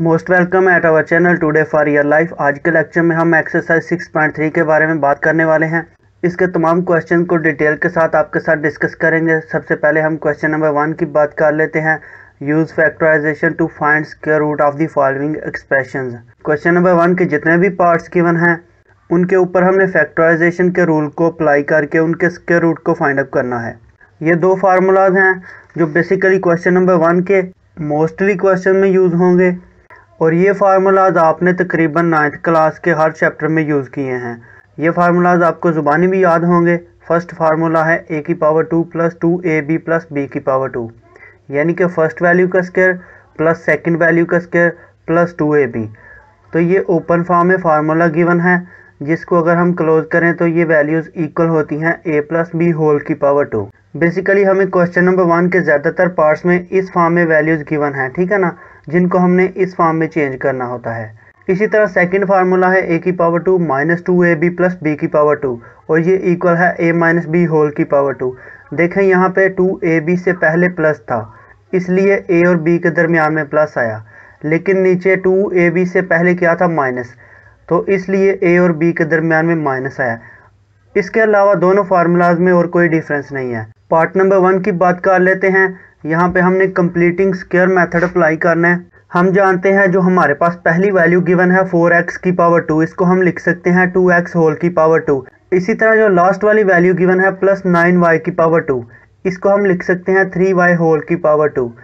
Most welcome at our channel today for your life. आज के lecture में हम एक्सरसाइज 6.3 के बारे में बात करने वाले हैं। इसके तमाम क्वेश्चन को डिटेल के साथ आपके साथ डिस्कस करेंगे। सबसे पहले हम क्वेश्चन नंबर 1 की बात कर लेते हैं। Use factorisation to find square root of the following expressions. Question number 1 के जितने भी पार्ट्स गिवन हैं उनके ऊपर हमने फैक्टराइजेशन के रूल को अप्लाई करके उनके स्क्वायर रूट को फाइंड अप करना है। ये दो फार्मूलाज हैं जो बेसिकली क्वेश्चन नंबर 1 के मोस्टली क्वेश्चन में यूज़ होंगे और ये फार्मूलाज आपने तकरीबन 9th क्लास के हर चैप्टर में यूज़ किए हैं। ये फार्मूलाज आपको ज़ुबानी भी याद होंगे। फर्स्ट फार्मूला है a की power 2 plus 2ab plus b की पावर 2, यानी कि फर्स्ट वैल्यू का स्क्वायर प्लस सेकंड वैल्यू का स्क्वायर प्लस 2ab। तो ये ओपन फॉर्म में फार्मूला गिवन है जिसको अगर हम क्लोज करें तो ये वैल्यूज़ इक्वल होती हैं a प्लस बी होल की पावर 2। बेसिकली हमें क्वेश्चन नंबर 1 के ज़्यादातर पार्ट्स में इस फॉर्म में वैल्यूज़ गिवन हैं, ठीक है ना, जिनको हमने इस फॉर्म में चेंज करना होता है। इसी तरह सेकंड फार्मूला है a की power 2 minus 2ab plus b की पावर 2 और ये इक्वल है a माइनस बी होल की पावर 2। देखें यहाँ पे 2ab से पहले प्लस था इसलिए a और b के दरमियान में प्लस आया, लेकिन नीचे 2ab से पहले क्या था माइनस, तो इसलिए a और b के दरमियान में माइनस आया। इसके अलावा दोनों फार्मूलाज में और कोई डिफरेंस नहीं है। पार्ट नंबर 1 की बात कर लेते हैं। यहाँ पे हमने कंप्लीटिंग स्क्वायर मेथड अप्लाई करना है। हम जानते हैं जो हमारे पास पहली वैल्यू गिवन है 4x की पावर 2, इसको हम लिख सकते हैं 2x होल की पावर 2। इसी तरह जो लास्ट वाली वैल्यू गिवन है प्लस 9y की पावर 2, इसको हम लिख सकते हैं 3y होल की पावर 2।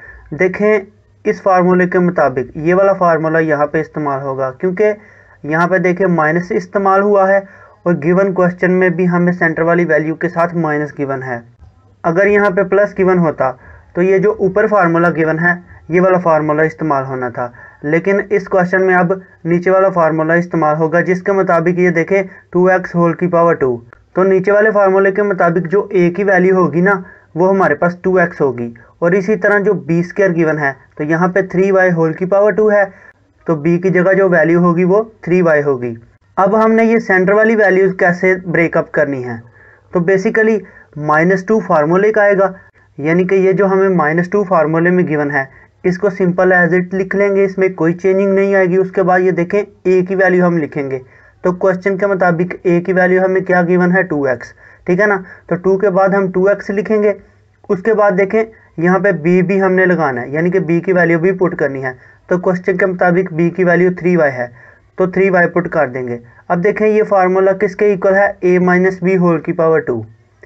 देखें इस फार्मूले के मुताबिक ये वाला फार्मूला यहाँ पे इस्तेमाल होगा क्योंकि यहाँ पे देखें माइनस इस्तेमाल हुआ है और गिवन क्वेश्चन में भी हमें सेंटर वाली वैल्यू के साथ माइनस गिवन है। अगर यहाँ पे प्लस गिवन होता तो ये जो ऊपर फार्मूला गिवन है ये वाला फार्मूला इस्तेमाल होना था, लेकिन इस क्वेश्चन में अब नीचे वाला फार्मूला इस्तेमाल होगा जिसके मुताबिक ये देखें 2x होल की पावर 2। तो नीचे वाले फार्मूले के मुताबिक जो a की वैल्यू होगी ना वो हमारे पास 2x होगी और इसी तरह जो b स्क्वायर गिवन है तो यहाँ पे 3y होल की पावर 2 है, तो b की जगह जो वैल्यू होगी वो 3y होगी। अब हमने ये सेंटर वाली वैल्यूज़ कैसे ब्रेकअप करनी है, तो बेसिकली -2 फार्मूले का आएगा, यानी कि ये जो हमें -2 फार्मूले में गिवन है इसको सिंपल एज इट लिख लेंगे, इसमें कोई चेंजिंग नहीं आएगी। उसके बाद ये देखें a की वैल्यू हम लिखेंगे, तो क्वेश्चन के मुताबिक a की वैल्यू हमें क्या गिवन है 2x, ठीक है ना, तो 2 के बाद हम 2x लिखेंगे। उसके बाद देखें यहाँ पे b भी हमने लगाना है, यानी कि b की वैल्यू भी पुट करनी है, तो क्वेश्चन के मुताबिक b की वैल्यू 3y है तो 3y पुट कर देंगे। अब देखें ये फार्मूला किसके इक्वल है a माइनस बी होल की पावर 2।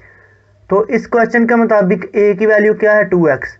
तो इस क्वेश्चन के मुताबिक a की वैल्यू क्या है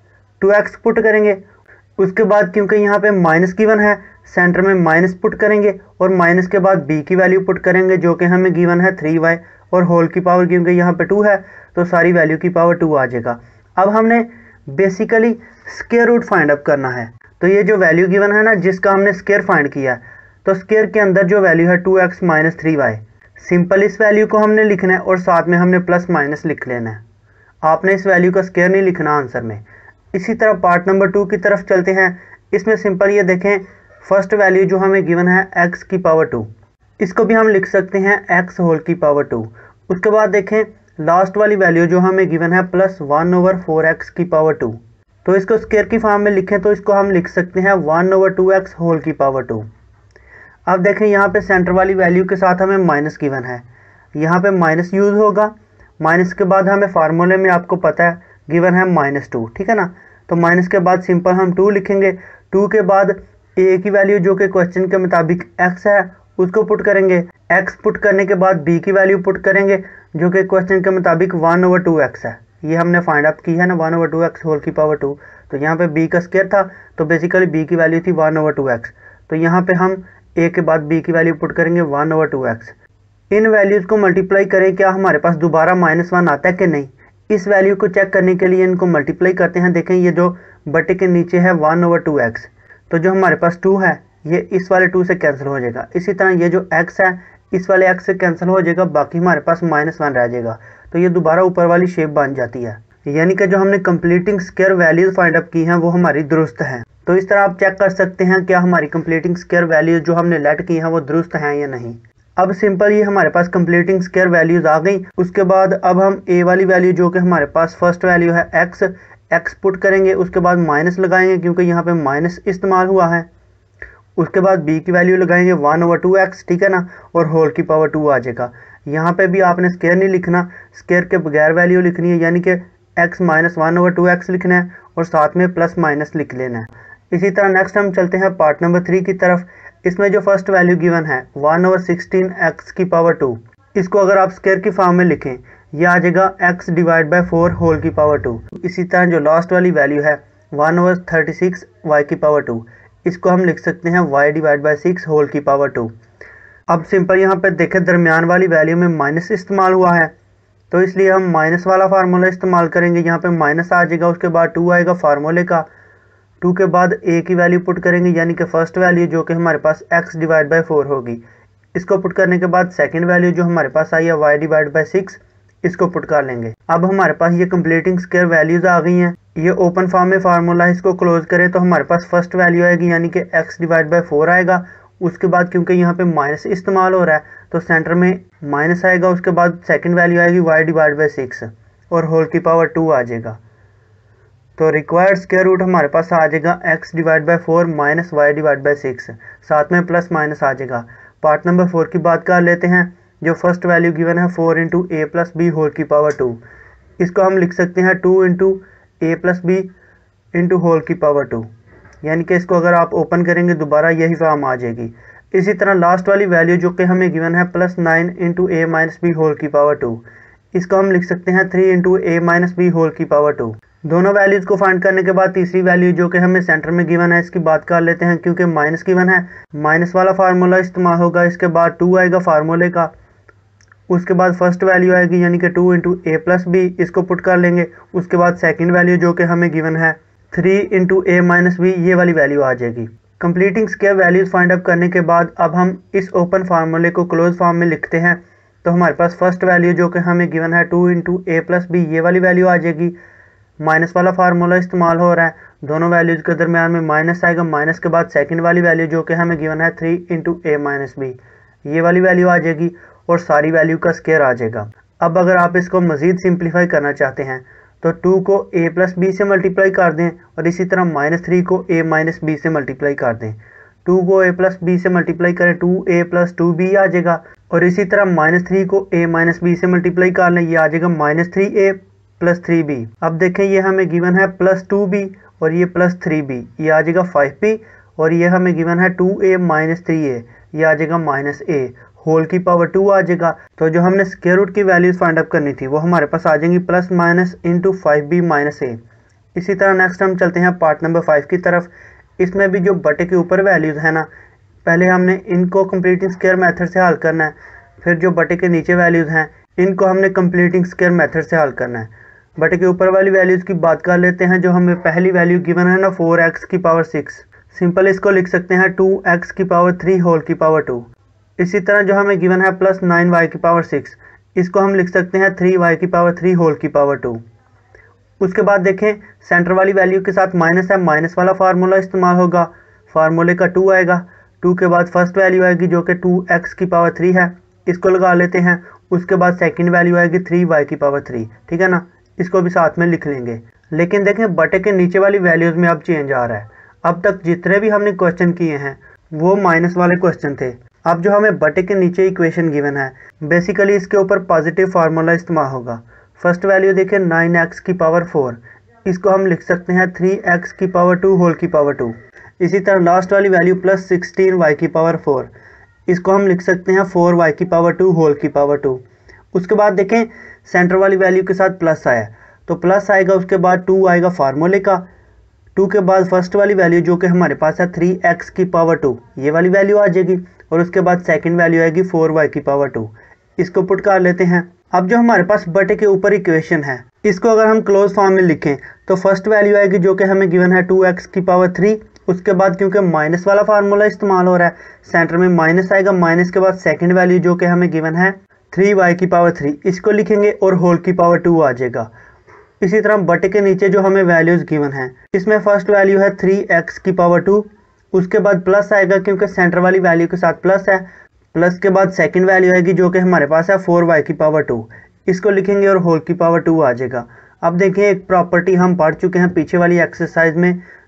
2x पुट करेंगे। उसके बाद क्योंकि यहाँ पे माइनस गिवन है सेंटर में माइनस पुट करेंगे और माइनस के बाद b की वैल्यू पुट करेंगे जो कि हमें गिवन है 3y और होल की पावर क्योंकि यहाँ पे 2 है तो सारी वैल्यू की पावर 2 आ जाएगा। अब हमने basically square root find up करना है। तो ये जो वैल्यू गिवन है ना जिसका हमने स्क्वायर फाइंड किया, तो स्क्वायर के अंदर जो वैल्यू है 2x माइनस 3y, सिंपल इस वैल्यू को हमने लिखना है और साथ में हमने प्लस माइनस लिख लेना है। आपने इस वैल्यू का स्क्वायर नहीं लिखना आंसर में। इसी तरह पार्ट नंबर 2 की तरफ चलते हैं। इसमें सिंपल ये देखें फर्स्ट वैल्यू जो हमें गिवन है x की पावर 2, इसको भी हम लिख सकते हैं x होल की पावर 2। उसके बाद देखें लास्ट वाली वैल्यू जो हमें गिवन है प्लस 1/4x की पावर 2, तो इसको स्क्वायर की फॉर्म में लिखें तो इसको हम लिख सकते हैं 1/2x होल की पावर 2। अब देखें यहाँ पे सेंटर वाली वैल्यू के साथ हमें माइनस गिवन है, यहाँ पे माइनस यूज़ होगा। माइनस के बाद हमें फार्मूले में आपको पता है गिवन है -2, ठीक है ना, तो माइनस के बाद सिंपल हम 2 लिखेंगे। 2 के बाद a की वैल्यू जो कि क्वेश्चन के मुताबिक x है उसको पुट करेंगे। x पुट करने के बाद b की वैल्यू पुट करेंगे जो कि क्वेश्चन के मुताबिक 1/2x है। ये हमने फाइंड अप की है ना 1/2x होल की पावर 2, तो यहाँ पे b का स्क्वायर था तो बेसिकली b की वैल्यू थी 1/2x, तो यहाँ पे हम a के बाद b की वैल्यू पुट करेंगे 1/2x। इन वैल्यूज़ को मल्टीप्लाई करें, क्या हमारे पास दोबारा -1 आता है कि नहीं, इस वैल्यू को चेक करने के लिए इनको मल्टीप्लाई करते हैं। देखें ये जो बटे के नीचे है 1/2x, तो जो हमारे पास 2 है ये इस वाले 2 से कैंसिल हो जाएगा। इसी तरह ये जो x है इस वाले x से कैंसिल हो जाएगा, बाकी हमारे पास -1 रह जाएगा, तो ये दोबारा ऊपर वाली शेप बन जाती है, यानी कि जो हमने completing square values find up की हैं वो हमारी दुरुस्त हैं। तो इस तरह आप चेक कर सकते हैं क्या हमारी कंप्लीटिंग स्क्वायर वैल्यूज जो हमने लेट की हैं वो दुरुस्त हैं या नहीं। अब सिंपल ये हमारे पास कंप्लीटिंग स्क्वायर वैल्यूज आ गई। उसके बाद अब हम a वाली वैल्यू जो कि हमारे पास फर्स्ट वैल्यू है x पुट करेंगे, उसके बाद माइनस लगाएंगे क्योंकि यहाँ पे माइनस इस्तेमाल हुआ है। उसके बाद b की वैल्यू लगाएंगे 1/2x, ठीक है ना, और होल की पावर 2 आ जाएगा। यहाँ पे भी आपने स्केयर नहीं लिखना, स्केयर के बगैर वैल्यू लिखनी है, यानी कि x माइनस 1/2x लिखना है और साथ में प्लस माइनस लिख लेना है। इसी तरह नेक्स्ट हम चलते हैं पार्ट नंबर 3 की तरफ। इसमें जो फर्स्ट वैल्यू गिवन है 1/16 x की पावर 2, इसको अगर आप स्केयर की फॉर्म में लिखें यह आ जाएगा x डिवाइड बाई 4 होल की पावर 2। इसी तरह जो लास्ट वाली वैल्यू है 1/36 y की पावर 2, इसको हम लिख सकते हैं y डिवाइड बाई 6 होल की पावर 2। अब सिंपल यहाँ पे देखें दरमियान वाली वैल्यू में माइनस इस्तेमाल हुआ है, तो इसलिए हम माइनस वाला फार्मूला इस्तेमाल करेंगे। यहाँ पे माइनस आ जाएगा, उसके बाद 2 आएगा फार्मूले का, 2 के बाद a की वैल्यू पुट करेंगे, यानी कि फर्स्ट वैल्यू जो कि हमारे पास x डिवाइड बाई 4 होगी। इसको पुट करने के बाद सेकंड वैल्यू जो हमारे पास आई है y डिवाइड बाई 6, इसको पुट कर लेंगे। अब हमारे पास ये कंप्लीटिंग स्क्वायर वैल्यूज आ गई हैं। ये ओपन फॉर्म में फार्मूला है, इसको क्लोज करें तो हमारे पास फर्स्ट वैल्यू आएगी, यानी कि x डिवाइड बाई 4 आएगा। उसके बाद क्योंकि यहाँ पे माइनस इस्तेमाल हो रहा है तो सेंटर में माइनस आएगा। उसके बाद सेकंड वैल्यू आएगी y डिवाइड बाई 6 और होल की पावर 2 आ जाएगा। तो रिक्वायर्ड स्क्वायर रूट हमारे पास आ जाएगा x divide by 4 minus y divide by 6, साथ में प्लस माइनस आ जाएगा। पार्ट नंबर 4 की बात कर लेते हैं। जो फर्स्ट वैल्यू गिवन है 4 into a plus b whole की पावर 2, इसको हम लिख सकते हैं 2 into a plus b into whole की पावर 2, यानी कि इसको अगर आप ओपन करेंगे दोबारा यही फॉर्म आ जाएगी। इसी तरह लास्ट वाली वैल्यू जो कि हमें गिवन है plus 9 into a minus b whole की पावर 2, इसको हम लिख सकते हैं 3 into a minus b whole की पावर 2। दोनों वैल्यूज़ को फाइंड करने के बाद तीसरी वैल्यू जो कि हमें सेंटर में गिवन है इसकी बात कर लेते हैं। क्योंकि माइनस गिवन है, माइनस वाला फार्मूला इस्तेमाल होगा। इसके बाद 2 आएगा फार्मूले का, उसके बाद फर्स्ट वैल्यू आएगी यानी कि 2 इंटू ए प्लस बी, इसको पुट कर लेंगे। उसके बाद सेकंड वैल्यू जो कि हमें गिवन है 3 इंटू ए माइनस बी, ये वाली वैल्यू आ जाएगी। Completing square values find up करने के बाद अब हम इस ओपन फार्मूले को क्लोज फॉर्म में लिखते हैं। तो हमारे पास फर्स्ट वैल्यू जो कि हमें गिवन है 2 इंटू ए प्लस बी, ये वाली वैल्यू आ जाएगी। माइनस वाला फार्मूला इस्तेमाल हो रहा है, दोनों वैल्यूज़ के दरमियान में माइनस आएगा। माइनस के बाद सेकंड वाली वैल्यू जो कि हमें गिवन है 3 इंटू ए माइनस बी, ये वाली वैल्यू आ जाएगी और सारी वैल्यू का स्क्वायर आ जाएगा। अब अगर आप इसको मज़ीद सिंप्लीफाई करना चाहते हैं तो 2 को a प्लस बी से मल्टीप्लाई कर दें और इसी तरह -3 को a माइनस बी से मल्टीप्लाई कर दें। 2 को a प्लस बी से मल्टीप्लाई करें 2a प्लस 2b आ जाएगा और इसी तरह -3 को a माइनस बी से मल्टीप्लाई कर लें, ये आ जाएगा -3a प्लस 3b। अब देखें ये हमें गिवन है प्लस 2b और ये प्लस 3b, ये आ जाएगा 5b और ये हमें गिवन है 2a माइनस 3a, ये आ जाएगा -a होल की पावर 2 आ जाएगा। तो जो हमने स्क्वायर रूट की वैल्यूज फाइंड अप करनी थी वो हमारे पास आ जाएंगी plus minus into 5b minus a। इसी तरह नेक्स्ट हम चलते हैं पार्ट नंबर 5 की तरफ। इसमें भी जो बटे के ऊपर वैल्यूज है ना, पहले हमने इनको कंप्लीटिंग स्क्वायर मेथड से हल करना है, फिर जो बटे के नीचे वैल्यूज हैं इनको हमने कंप्लीटिंग स्क्वायर मेथड से हल करना है। बटे के ऊपर वाली वैल्यूज की बात कर लेते हैं। जो हमें पहली वैल्यू गिवन है ना 4x की पावर 6, सिंपल इसको लिख सकते हैं 2x की पावर 3 होल की पावर 2। इसी तरह जो हमें गिवन है प्लस 9y की पावर 6, इसको हम लिख सकते हैं 3y की पावर 3 होल की पावर 2। उसके बाद देखें सेंटर वाली वैल्यू के साथ माइनस है, माइनस वाला फार्मूला इस्तेमाल होगा, फार्मूले का 2 आएगा। 2 के बाद फर्स्ट वैल्यू आएगी जो कि 2x की पावर 3 है, इसको लगा लेते हैं। उसके बाद सेकंड वैल्यू आएगी 3y की पावर 3, ठीक है ना, इसको भी साथ में लिख लेंगे। लेकिन देखें बटे के नीचे वाली वैल्यूज़ में अब चेंज आ रहा है। अब तक जितने भी हमने क्वेश्चन किए हैं वो माइनस वाले क्वेश्चन थे। अब जो हमें बटे के नीचे इक्वेशन गिवन है बेसिकली इसके ऊपर पॉजिटिव फार्मूला इस्तेमाल होगा। फर्स्ट वैल्यू देखें 9x की पावर 4, इसको हम लिख सकते हैं 3x की पावर 2 होल की पावर 2। इसी तरह लास्ट वाली वैल्यू प्लस 16y की पावर 4, इसको हम लिख सकते हैं 4y की पावर 2 होल की पावर 2। उसके बाद देखें सेंटर वाली वैल्यू के साथ प्लस आया तो प्लस आएगा, उसके बाद 2 आएगा फार्मूले का। 2 के बाद फर्स्ट वाली वैल्यू जो कि हमारे पास है 3x की पावर 2, ये वाली वैल्यू आ जाएगी और उसके बाद सेकंड वैल्यू आएगी 4y की पावर 2, इसको पुट कर लेते हैं। अब जो हमारे पास बटे के ऊपर इक्वेशन है इसको अगर हम क्लोज फॉर्म में लिखें तो फर्स्ट वैल्यू आएगी जो कि हमें गिवन है 2x की पावर 3। उसके बाद क्योंकि माइनस वाला फार्मूला इस्तेमाल हो रहा है सेंटर में माइनस आएगा, माइनस के बाद सेकंड वैल्यू जो कि हमें गिवन है 3y की पावर 3, इसको लिखेंगे और होल की पावर 2 आ जाएगा। इसी तरह बटे के नीचे जो हमें वैल्यूज़ गिवन है इसमें फर्स्ट वैल्यू है 3x की पावर 2, उसके बाद प्लस आएगा क्योंकि सेंटर वाली वैल्यू के साथ प्लस है। प्लस के बाद सेकंड वैल्यू आएगी जो कि हमारे पास है 4y की पावर 2, इसको लिखेंगे और होल की पावर 2 आ जाएगा। अब देखिए एक प्रॉपर्टी हम पढ़ चुके हैं पीछे वाली एक्सरसाइज में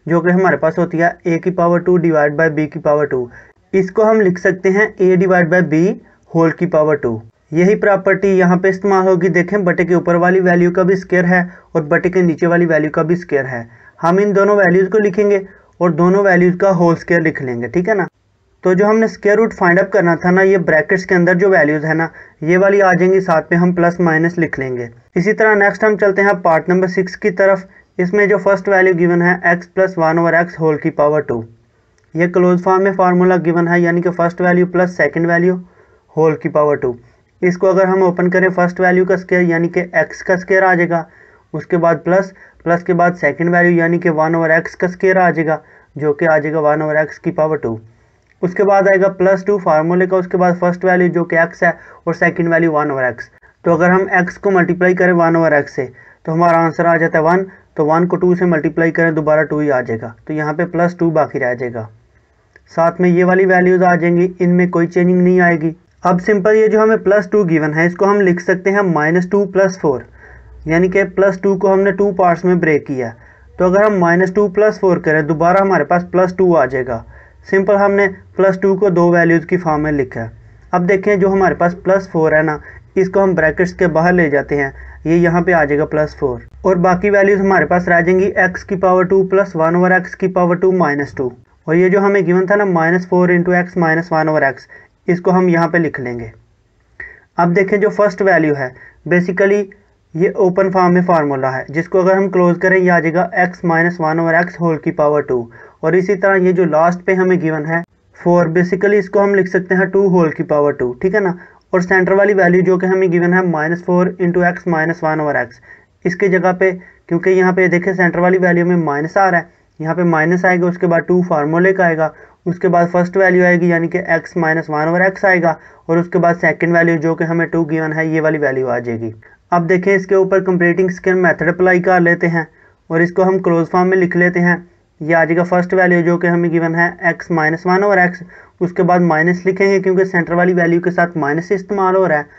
जो कि हमारे पास होती है a की पावर 2 डिवाइड बाय b की पावर 2। इसको हम लिख सकते हैं a divide by b whole की पावर 2। यही प्रॉपर्टी यहाँ पे इस्तेमाल होगी। देखें बटे के ऊपर वाली वैल्यू का भी स्क्वायर है और बटे के नीचे वाली वैल्यू का भी स्क्वायर है। हम इन दोनों वैल्यूज़ को लिखेंगे और दोनों वैल्यूज़ का होल स्क्वायर लिख लेंगे, ठीक है ना। तो जो हमने स्क्वायर रूट फाइंड अप करना था ना, ये ब्रैकेट्स के अंदर जो वैल्यूज़ है ना, ये वाली आ जाएंगी, साथ में हम प्लस माइनस लिख लेंगे। इसी तरह नेक्स्ट हम चलते हैं पार्ट नंबर 6 की तरफ। इसमें जो फर्स्ट वैल्यू गिवन है x plus 1 over x whole की पावर 2। ये क्लोज फॉर्म में फार्मूला गिवन है, यानी कि first value plus second value whole की पावर 2। इसको अगर हम ओपन करें, फर्स्ट वैल्यू का स्क्वायर यानी कि x का स्क्वायर आ जाएगा, उसके बाद प्लस प्लस के बाद सेकंड वैल्यू यानी कि 1 ओवर एक्स का स्क्वायर आ जाएगा, जो कि आ जाएगा 1 ओवर एक्स की पावर 2। उसके बाद आएगा प्लस 2 फार्मूले का, उसके बाद फर्स्ट वैल्यू जो कि x है और सेकंड वैल्यू 1 ओवर एक्स। तो अगर हम x को मल्टीप्लाई करें 1 ओवर एक्स से तो हमारा आंसर आ जाता है 1। तो 1 को 2 से मल्टीप्लाई करें दोबारा 2 ही आ जाएगा, तो यहाँ पे प्लस 2 बाकी रह जाएगा। साथ में ये वाली वैल्यूज आ जाएंगी, इनमें कोई चेंजिंग नहीं आएगी। अब सिंपल ये जो हमें प्लस 2 गिवन है, इसको हम लिख सकते हैं -2 प्लस 4, यानी कि प्लस 2 को हमने 2 पार्ट्स में ब्रेक किया। तो अगर हम -2 प्लस 4 करें दोबारा हमारे पास प्लस 2 आ जाएगा। सिंपल हमने प्लस 2 को दो वैल्यूज़ की फॉर्म में लिखा है। अब देखें जो हमारे पास प्लस 4 है ना, इसको हम ब्रैकेट्स के बाहर ले जाते हैं, ये यहाँ पे आ जाएगा प्लस 4 और बाकी वैल्यूज़ हमारे पास रह जाएंगी x की पावर 2 प्लस 1 ओवर एक्स की पावर 2 -2। और ये जो हमें गिवन था ना -4 into x minus 1 over x, इसको हम यहाँ पे लिख लेंगे। अब देखें जो फर्स्ट वैल्यू है, बेसिकली ये ओपन फॉर्म में फार्मूला है, जिसको अगर हम क्लोज करें ये आ जाएगा x minus 1 over x whole की पावर 2। और इसी तरह ये जो लास्ट पे हमें गिवन है 4, बेसिकली इसको हम लिख सकते हैं 2 होल की पावर 2, ठीक है ना। और सेंटर वाली वैल्यू जो कि हमें गिवन है -4 into x minus 1 over x, इसकी जगह पे क्योंकि यहाँ पे देखें सेंटर वाली वैल्यू में माइनस आ रहा है, यहाँ पे माइनस आएगा, उसके बाद 2 फार्मूले का आएगा, उसके बाद फर्स्ट वैल्यू आएगी यानी कि x माइनस 1 ओवर एक्स आएगा, और उसके बाद सेकंड वैल्यू जो कि हमें 2 गिवन है ये वाली वैल्यू आ जाएगी। अब देखें इसके ऊपर कंप्लीटिंग स्क्वायर मेथड अप्लाई कर लेते हैं और इसको हम क्लोज फॉर्म में लिख लेते हैं। ये आ जाएगा फर्स्ट वैल्यू जो कि हमें गिवन है x माइनस 1 ओवर एक्स, उसके बाद माइनस लिखेंगे क्योंकि सेंटर वाली वैल्यू के साथ माइनस इस्तेमाल हो रहा है,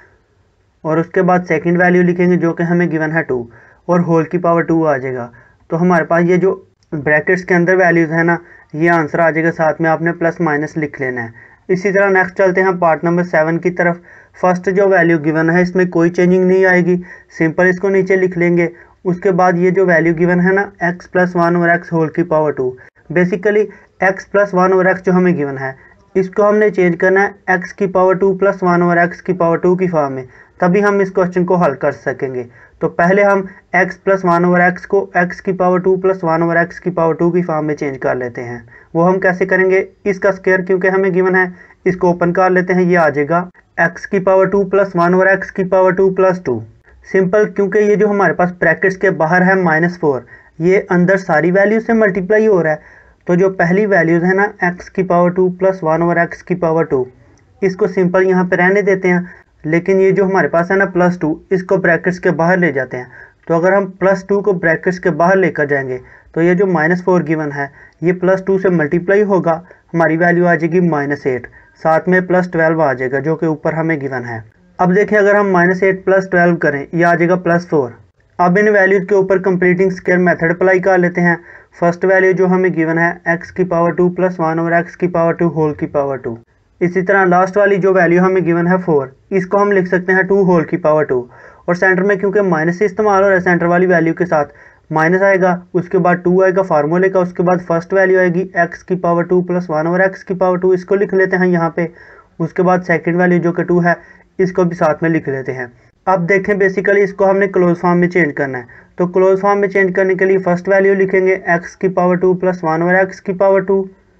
और उसके बाद सेकंड वैल्यू लिखेंगे जो कि हमें गिवन है 2 और होल की पावर 2 आ जाएगा। तो हमारे पास ये जो ब्रैकेट्स के अंदर वैल्यूज़ है ना, ये आंसर आ जाएगा, साथ में आपने प्लस माइनस लिख लेना है। इसी तरह नेक्स्ट चलते हैं पार्ट नंबर 7 की तरफ। फर्स्ट जो वैल्यू गिवन है इसमें कोई चेंजिंग नहीं आएगी, सिंपल इसको नीचे लिख लेंगे। उसके बाद ये जो वैल्यू गिवन है ना x plus 1 over x whole की power 2, basically x plus 1 over x जो हमें गिवन है इसको हमने चेंज करना है x की पावर 2 प्लस 1 ओवर एक्स की पावर 2 की फॉर्म में, तभी हम इस क्वेश्चन को हल कर सकेंगे। तो पहले हम x प्लस 1 ओवर एक्स को x की पावर 2 प्लस 1 ओवर एक्स की पावर 2 की फॉर्म में चेंज कर लेते हैं। वो हम कैसे करेंगे, इसका स्क्वायर क्योंकि हमें गिवन है, इसको ओपन कर लेते हैं, ये आ जाएगा x की पावर 2 प्लस 1 ओवर एक्स की पावर 2 प्लस 2। सिंपल क्योंकि ये जो हमारे पास ब्रैकेट्स के बाहर है -4, ये अंदर सारी वैल्यू से मल्टीप्लाई हो रहा है। तो जो पहली वैल्यूज़ है ना x की पावर 2 प्लस 1 ओवर एक्स की पावर 2, इसको सिंपल यहाँ पे रहने देते हैं, लेकिन ये जो हमारे पास है ना +2, इसको ब्रैकेट्स के बाहर ले जाते हैं। तो अगर हम +2 को ब्रैकेट्स के बाहर लेकर जाएंगे तो ये जो -4 गिवन है ये +2 से मल्टीप्लाई होगा, हमारी वैल्यू आ जाएगी -8, साथ में +12 आ जाएगा जो कि ऊपर हमें गिवन है। अब देखें अगर हम -8 प्लस 12 करें, ये आ जाएगा +4। अब इन वैल्यूज़ के ऊपर कंप्लीटिंग स्क्वायर मेथड अप्लाई कर लेते हैं। फर्स्ट वैल्यू जो हमें गिवन है x की पावर 2 प्लस 1 ओवर एक्स की पावर 2 होल की पावर 2। इसी तरह लास्ट वाली जो वैल्यू हमें गिवन है 4, इसको हम लिख सकते हैं 2 होल की पावर 2, और सेंटर में क्योंकि माइनस इस्तेमाल हो रहा है सेंटर वाली वैल्यू के साथ माइनस आएगा, उसके बाद 2 आएगा फार्मूले का, उसके बाद फर्स्ट वैल्यू आएगी x की पावर 2 प्लस 1 ओवर एक्स की पावर 2, इसको लिख लेते हैं यहाँ पे। उसके बाद सेकंड वैल्यू जो कि 2 है इसको भी साथ में लिख लेते हैं। अब देखें बेसिकली इसको हमने क्लोज फॉर्म में चेंज करना है, तो क्लोज फॉर्म में चेंज करने के लिए फर्स्ट वैल्यू लिखेंगे x की पावर 2 प्लस 1 ओवर एक्स की पावर 2,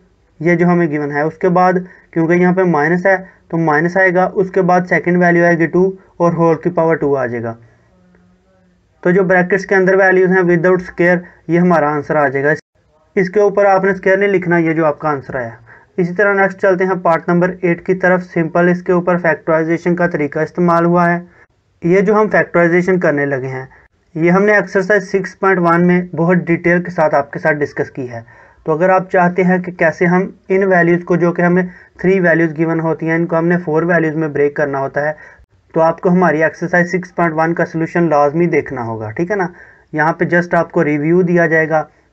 ये जो हमें गिवन है। उसके बाद क्योंकि यहाँ पे माइनस है तो माइनस आएगा, उसके बाद सेकंड वैल्यू आएगी 2 और होल की पावर 2 आ जाएगा। तो जो ब्रैकेट्स के अंदर वैल्यूज़ हैं विदाउट स्क्वायर, ये हमारा आंसर आ जाएगा। इसके ऊपर आपने स्क्वायर नहीं लिखना, ये जो आपका आंसर आया। इसी तरह नेक्स्ट चलते हैं पार्ट नंबर 8 की तरफ। सिंपल इसके ऊपर फैक्टराइजेशन का तरीका इस्तेमाल हुआ है। ये जो हम फैक्टराइजेशन करने लगे हैं ये हमने एक्सरसाइज 6.1 में बहुत डिटेल के साथ आपके साथ डिस्कस की है। तो अगर आप चाहते हैं कि कैसे हम इन वैल्यूज़ को, जो कि हमें 3 वैल्यूज़ गिवन होती हैं, इनको हमने 4 वैल्यूज़ में ब्रेक करना होता है, तो आपको हमारी एक्सरसाइज 6.1 का सोल्यूशन लाजमी देखना होगा, ठीक है ना। यहाँ पे जस्ट आपको रिव्यू दिया जाएगा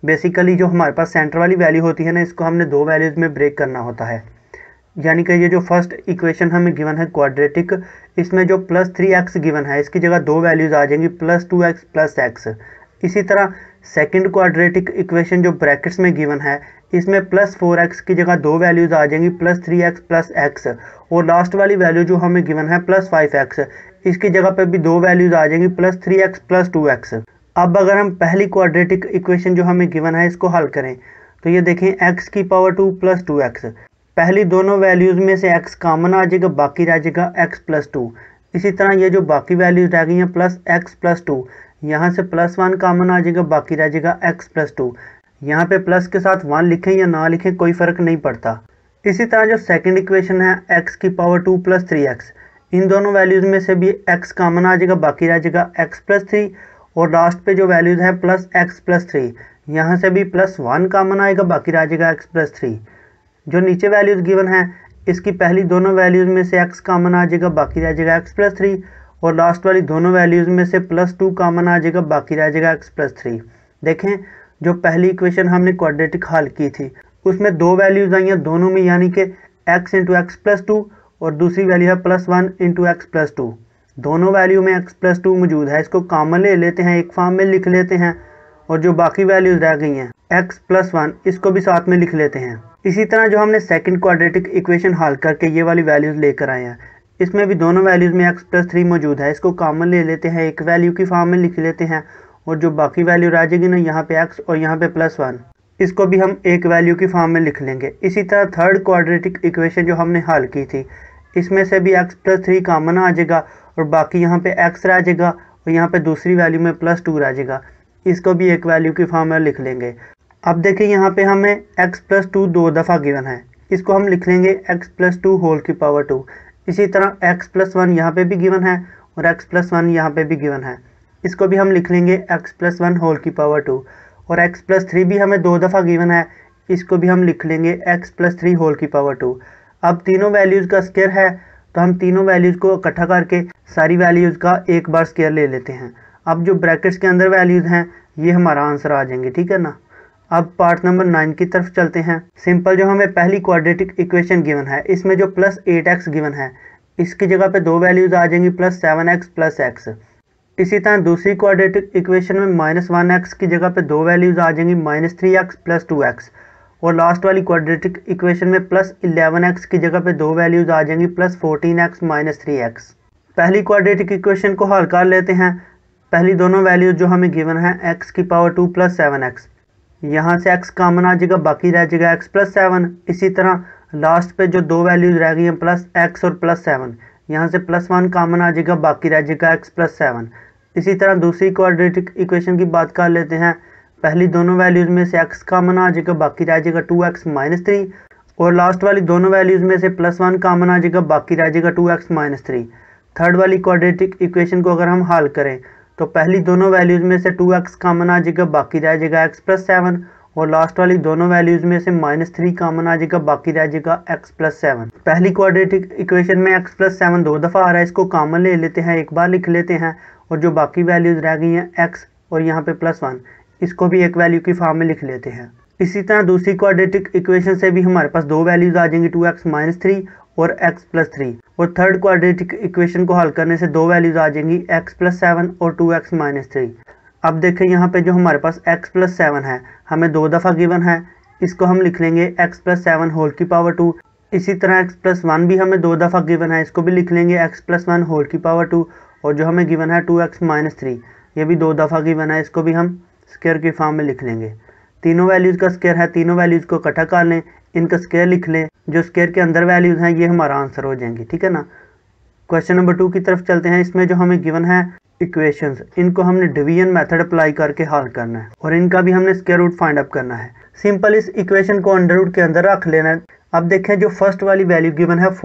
बेसिकली जो हमारे पास सेंटर वाली वैल्यू होती है ना, इसको हमने दो वैल्यूज़ में ब्रेक करना होता है। यानी कि ये जो फर्स्ट इक्वेशन हमें गिवन है क्वाड्रेटिक, इसमें जो +3x गिवन है इसकी जगह दो वैल्यूज़ आ जाएंगी +2x +x। इसी तरह सेकंड क्वाड्रेटिक इक्वेशन जो ब्रैकेट्स में गिवन है, इसमें +4x की जगह दो वैल्यूज़ आ जाएंगी +3x +x, और लास्ट वाली वैल्यू जो हमें गिवन है +5x, इसकी जगह पे भी दो वैल्यूज़ आ जाएंगी +3x +2x। अब अगर हम पहली क्वाड्रेटिक इक्वेशन जो हमें गिवन है इसको हल करें तो ये देखें x⁻² + 2x। पहली दोनों वैल्यूज़ में से x कॉमन आ जाएगा, बाकी रह जाएगा x + 2। इसी तरह ये जो बाकी वैल्यूज़ रह गई हैं +x + 2, यहाँ से +1 कॉमन आ जाएगा, बाकी रह जाएगा x + 2। यहाँ पे प्लस के साथ 1 लिखें या ना लिखें कोई फ़र्क नहीं पड़ता। इसी तरह जो सेकंड इक्वेशन है x⁻² + 3x, इन दोनों वैल्यूज़ में से भी x कॉमन आ जाएगा, बाकी रह जाएगा x + 3, और लास्ट पे जो वैल्यूज़ है +x + 3, यहाँ से भी +1 कॉमन आएगा, बाकी रह जाएगा x + 3। जो नीचे वैल्यूज़ गिवन है इसकी पहली दोनों वैल्यूज़ में से x कॉमन आ जाएगा, बाकी रह जाएगा x + 3, और लास्ट वाली दोनों वैल्यूज़ में से +2 कॉमन आ जाएगा, बाकी रह जाएगा x + 3। देखें जो पहली इक्वेशन हमने क्वाड्रेटिक हल की थी उसमें दो वैल्यूज़ आई हैं दोनों में, यानी कि x × x + 2, और दूसरी वैल्यू है +1 × x + 2। दोनों वैल्यू में x + 2 मौजूद है, इसको कॉमन ले लेते हैं, एक फॉर्म में लिख लेते हैं, और जो बाकी वैल्यूज़ रह गई हैं x + 1 इसको भी साथ में लिख लेते हैं। इसी तरह जो हमने सेकंड क्वाड्रेटिक इक्वेशन हल करके ये वाली वैल्यूज़ लेकर आए हैं, इसमें भी दोनों वैल्यूज़ में x + 3 मौजूद है, इसको कॉमन ले लेते हैं, एक वैल्यू की फॉर्म में लिख लेते हैं, और जो बाकी वैल्यू रह जाएगी ना यहाँ पे x और यहाँ पे +1, इसको भी हम एक वैल्यू की फॉर्म में लिख लेंगे। इसी तरह थर्ड क्वाड्रेटिक इक्वेशन जो हमने हल की थी इसमें से भी x + 3 कॉमन आ जाएगा, और बाकी यहाँ पे x रह जाएगा, और यहाँ पे दूसरी वैल्यू में +2 रह जाएगा, इसको भी एक वैल्यू की फॉर्म में लिख लेंगे। अब देखिए यहाँ पे हमें x + 2 दो दफ़ा गिवन है, इसको हम लिख लेंगे x + 2 होल की पावर 2। इसी तरह x + 1 यहाँ पे भी गिवन है, और x + 1 यहाँ पे भी गिवन है, इसको भी हम लिख लेंगे x + 1 होल की पावर 2। और x + 3 भी हमें दो दफ़ा गिवन है, इसको भी हम लिख लेंगे x + 3 होल की पावर 2। अब तीनों वैल्यूज़ का स्क्वायर है तो हम तीनों वैल्यूज़ को इकट्ठा करके सारी वैल्यूज़ का एक बार स्क्वायर ले लेते हैं। अब जो ब्रैकेट्स के अंदर वैल्यूज़ हैं ये हमारा आंसर आ जाएंगे, ठीक है ना। अब पार्ट नंबर 9 की तरफ चलते हैं। सिंपल जो हमें पहली क्वाड्रेटिक इक्वेशन गिवन है इसमें जो +8x गिवन है इसकी जगह पे दो वैल्यूज़ आ जाएंगी +7x +x। इसी तरह दूसरी क्वाड्रेटिक इक्वेशन में -1x की जगह पे दो वैल्यूज़ आ जाएंगी -3x +2x, और लास्ट वाली क्वाड्रेटिक इक्वेशन में +11x की जगह पे दो वैल्यूज़ आ जाएंगी +14x -3x। पहली क्वाड्रेटिक इक्वेशन को हल कर लेते हैं। पहली दोनों वैल्यूज़ जो हमें गिवन है x⁻² + 7x, यहाँ से x कॉमन आ जाएगा, बाकी रह जाएगा x + 7। इसी तरह लास्ट पे जो दो वैल्यूज़ रह गई हैं +x और +7, यहाँ से +1 कॉमन आ जाएगा, बाकी रह जाएगा x + 7। इसी तरह दूसरी क्वाड्रेटिक इक्वेशन की बात कर लेते हैं। पहली दोनों वैल्यूज़ में से x कॉमन आ जाएगा, बाकी रह जाएगा 2x -3, और लास्ट वाली दोनों वैल्यूज़ में से +1 कॉमन आ जाएगा, बाकी रह जाएगा 2x -3। थर्ड वाली क्वाड्रेटिक इक्वेशन को अगर हम हल करें तो पहली दोनों वैल्यूज़ में से 2x कॉमन आ जाएगा, बाकी रह जाएगा x + 7, और लास्ट वाली दोनों वैल्यूज़ में से -3 कॉमन आ जाएगा, बाकी रह जाएगा x + 7। पहली क्वाड्रेटिक इक्वेशन में x + 7 दो दफ़ा आ रहा है, इसको कॉमन ले लेते हैं, एक बार लिख लेते हैं, और जो बाकी वैल्यूज़ रह गई हैं x और यहाँ पे +1, इसको भी एक वैल्यू की फॉर्म में लिख लेते हैं। इसी तरह दूसरी क्वाड्रेटिक इक्वेशन से भी हमारे पास दो वैल्यूज़ आ जाएंगी 2x -3 और x + 3, और थर्ड क्वाड्रेटिक इक्वेशन को हल करने से दो वैल्यूज़ आ जाएंगी x + 7 और 2x -3। अब देखें यहाँ पे जो हमारे पास x + 7 है हमें दो दफ़ा गिवन है, इसको हम लिख लेंगे x + 7 होल की पावर 2। इसी तरह x + 1 भी हमें दो दफ़ा गिवन है, इसको भी लिख लेंगे x + 1 होल की पावर 2, और जो हमें गिवन है 2x -3 ये भी दो दफ़ा गिवन है, इसको भी हम स्क्वायर की फॉर्म में लिख लेंगे। तीनों वैल्यूज़ का स्क्वायर है, तीनों वैल्यूज़ को इकट्ठा कर लें, इनका स्क्वायर लिख लें, जो स्क्वायर के अंदर वैल्यूज़ हैं ये हमारा आंसर हो जाएंगी, ठीक है ना। क्वेश्चन नंबर 2 की तरफ चलते हैं। इसमें जो हमें गिवन है इक्वेशंस, इनको हमने डिवीजन मेथड अप्लाई करके हल करना है, और इनका भी हमने स्क्वायर रूट फाइंड अप करना है। सिंपल इस इक्वेशन को अंडर रूट के अंदर रख लेना है। अब देखें जो फर्स्ट वाली वैल्यू गिवन है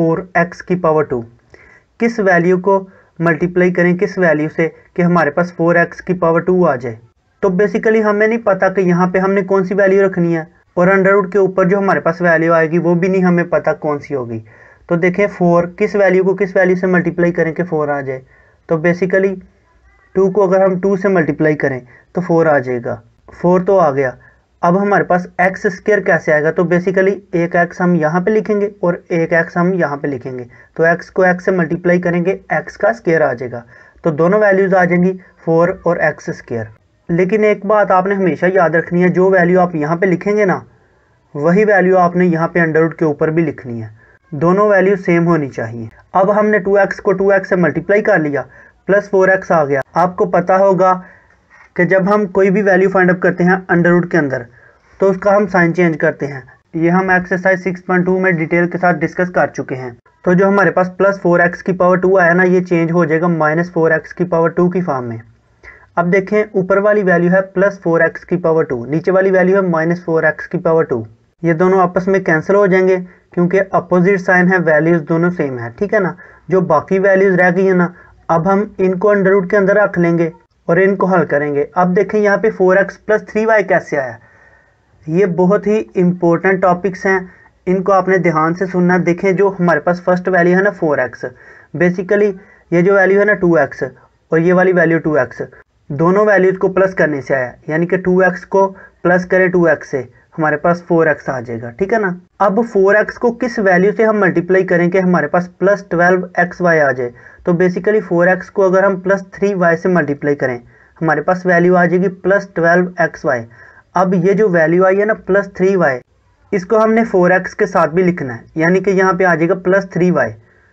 4x⁻², किस वैल्यू को मल्टीप्लाई करें किस वैल्यू से कि हमारे पास 4x⁻² आ जाए। तो बेसिकली हमें नहीं पता कि यहाँ पे हमने कौन सी वैल्यू रखनी है, और अंडर रूट के ऊपर जो हमारे पास वैल्यू आएगी वो भी नहीं हमें पता कौन सी होगी। तो देखें 4 किस वैल्यू को किस वैल्यू से मल्टीप्लाई करें कि 4 आ जाए। तो बेसिकली 2 को अगर हम 2 से मल्टीप्लाई करें तो 4 आ जाएगा, 4 तो आ गया। अब हमारे पास एक्स स्क्वायर कैसे आएगा, तो बेसिकली एक एक्स हम यहाँ पे लिखेंगे और एक एक्स हम यहाँ पे लिखेंगे, तो एक्स को एक्स से मल्टीप्लाई करेंगे, एक्स का स्क्वायर आ जाएगा, तो दोनों वैल्यूज आ जाएंगी 4 और एक्स स्क्वायर। लेकिन एक बात आपने हमेशा याद रखनी है, जो वैल्यू आप यहाँ पे लिखेंगे ना वही वैल्यू आपने यहाँ पे अंडर रूट के ऊपर भी लिखनी है, दोनों वैल्यू सेम होनी चाहिए। अब हमने 2x को 2x से मल्टीप्लाई कर लिया, प्लस 4x आ गया। आपको पता होगा कि जब हम कोई भी वैल्यू फाइंड अप करते हैं अंडर रूट के अंदर तो उसका हम साइन चेंज करते हैं। ये हम एक्सरसाइज 6.2 में डिटेल के साथ डिस्कस कर चुके हैं। तो जो हमारे पास प्लस 4x की पावर 2 आया ना, ये चेंज हो जाएगा माइनस 4x की पावर 2 की फॉर्म में। अब देखें, ऊपर वाली वैल्यू है प्लस 4x की पावर 2, नीचे वाली वैल्यू है माइनस 4x की पावर 2। ये दोनों आपस में कैंसिल हो जाएंगे क्योंकि अपोजिट साइन है, वैल्यूज दोनों सेम है, ठीक है ना। जो बाकी वैल्यूज रह गई है ना, अब हम इनको अंडर रूट के अंदर रख लेंगे और इनको हल करेंगे। अब देखें यहाँ पे 4x प्लस 3y कैसे आया। ये बहुत ही इंपॉर्टेंट टॉपिक्स हैं, इनको आपने ध्यान से सुनना। देखें, जो हमारे पास फर्स्ट वैल्यू है ना 4x, बेसिकली ये जो वैल्यू है ना 2x और ये वाली वैल्यू 2x, दोनों वैल्यूज को प्लस करने से आया, यानी कि 2x को प्लस करें 2x से हमारे पास 4x आ जाएगा, ठीक है ना। अब 4x को किस वैल्यू से हम मल्टीप्लाई करें कि हमारे पास प्लस 12xy आ जाए, तो बेसिकली 4x को अगर हम प्लस 3y से मल्टीप्लाई करें हमारे पास वैल्यू आ जाएगी प्लस 12xy। अब ये जो वैल्यू आई है ना प्लस 3y, इसको हमने 4x के साथ भी लिखना है, यानी कि यहाँ पे आ जाएगा प्लस 3y